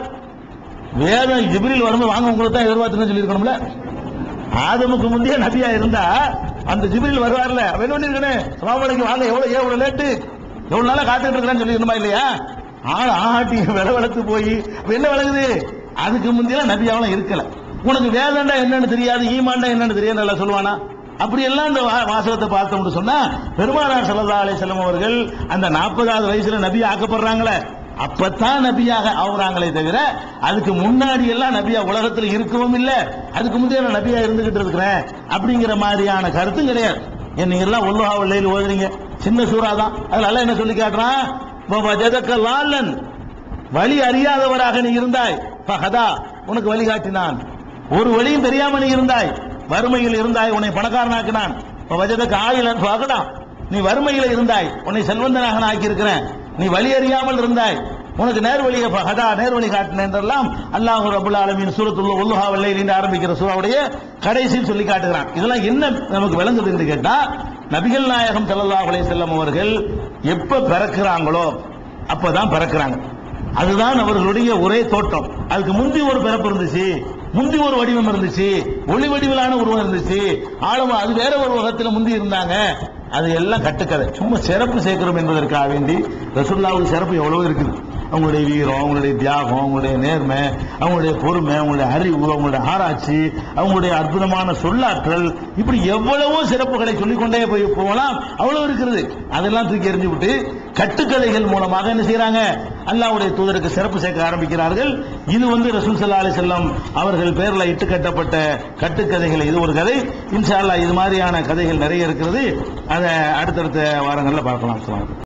வேதம் ஜிப்ரீல் வரும்போது வாங்க உங்களுக்கு தான் எதிர்பார்த்துன்னு சொல்லியிருக்கணும்ல. ஆதமுக்கு முந்தைய நபியா இருந்தா அந்த ஜிப்ரீல் வருவார்ல, அவன் என்ன பண்ணிருக்கணும், சலாமலைக்கு வாங்க, எவ்வளவு எவ்வளவு லேட்டு, எவ்வளவு நாளா காத்துட்டு இருக்கிறேன்னு சொல்லிருக்கணுமா இல்லையா? ஆள் ஆட்டி வில வளர்த்து போய் என்ன விளங்குது, அதுக்கு முந்தைய நபியாவெல்லாம் இருக்கல. உனக்கு வேதண்டா என்னன்னு தெரியாது, ஈமான்டா என்னன்னு தெரியாது நல்லா சொல்லுவானா? அப்படி எல்லாம் இந்த வாசகத்தை பார்த்தோம்னு சொன்னா, பெருமானார் ஸல்லல்லாஹு அலைஹி வஸல்லம் அவர்கள் அந்த நாற்பதாவது வயசுல நபி ஆக்கப்படுறாங்களே, அப்பத்தான் நபியாக ஆகுறாங்களே தவிர அதுக்கு முன்னாடி எல்லாம் நபியா உலகத்தில் இருக்கவும் இல்லை, அதுக்கு முந்தைய நான் நபியா இருந்துகிட்டு இருக்கிறேன் அப்படிங்கிற மாதிரியான கருத்தும் கிடையாது. நீங்க எல்லாம் வல்லுஹா லைல் ஓதுறீங்க, சின்ன சூறா தான், அதுல அல்லாஹ் என்ன சொல்லி காட்டுறான், வஜதக லாலன், வழி அறியாதவராக நீ இருந்தாய், ஃபஹதா, உனக்கு வழிகாட்டினான், ஒரு வழியும் தெரியாம நீ இருந்தாய், வறுமையில் இருந்தாய், உன்னை பணக்காரனாக்கினான், வஜதக ஆயிலன் ஃபஹதா, நீ வறுமையில இருந்தாய், உன்னை செல்வந்தனாக நான் ஆக்கியிருக்கிறேன், நீ வழி அறியாமல் இருந்தாய், உனக்கு நேர்வழியை ஃபஹதா, நேர்வழி காட்டினேன் என்றெல்லாம் அல்லாஹ் ரப்பல் ஆலமீன் சூரத்துல் வல்லுஹா லைல் என்று ஆரம்பிக்கிற சூராவுடைய கடைசியில் சொல்லி காட்டுகிறான். இதெல்லாம் என்ன நமக்கு விளங்குது என்று கேட்டா, நபிகள் நாயகம் ஸல்லல்லாஹு அலைஹி வஸல்லம் அவர்கள் எப்ப பிறக்கிறாங்களோ அப்பதான் பிறக்கிறாங்க. அதுதான் அவர்களுடைய ஒரே தோற்றம். அதுக்கு முந்தி ஒரு பிறப்பு இருந்துச்சு, முந்தி ஒரு வடிவம் இருந்துச்சு, ஒளி வடிவிலான உருவம் இருந்துச்சு, ஆழமா அது வேற ஒரு உலகத்தில் முந்தி இருந்தாங்க. அது எல்லாம் கட்டுக்கதை, சும்மா சிறப்பு சேர்க்கிறோம் என்பதற்காக வேண்டி. ரசூலுல்லாஹ்வுடைய சிறப்பு எவ்வளவு இருக்குது, அவங்களுடைய வீரம், அவங்களுடைய தியாகம், அவங்களுடைய நேர்மை, அவங்களுடைய பொறுமை, அவங்களுடைய அறிவு, அவங்களுடைய ஆராய்ச்சி, அவங்களுடைய அற்புதமான சொல்லாற்றல், இப்படி எவ்வளவோ சிறப்புகளை சொல்லிக்கொண்டே போய் போகலாம், அவ்வளவு இருக்கிறது. அதெல்லாம் தூக்கி எறிஞ்சு விட்டு கட்டுக்கதைகள் மூலமாக என்ன செய்யறாங்க, அல்லாஹ்வுடைய தூதருக்கு சிறப்பு சேர்க்க ஆரம்பிக்கிறார்கள். இது வந்து ரசூல் ஸல்லல்லாஹு அலைஹி வஸல்லம் அவர்கள் பேர்ல இட்டு கட்டப்பட்ட கட்டுக்கதைகள். இது ஒரு கதை. இன்ஷா அல்லாஹ் இது மாதிரியான கதைகள் நிறைய இருக்கிறது. அதை அடுத்தடுத்த வாரங்களில் பார்க்கலாம்.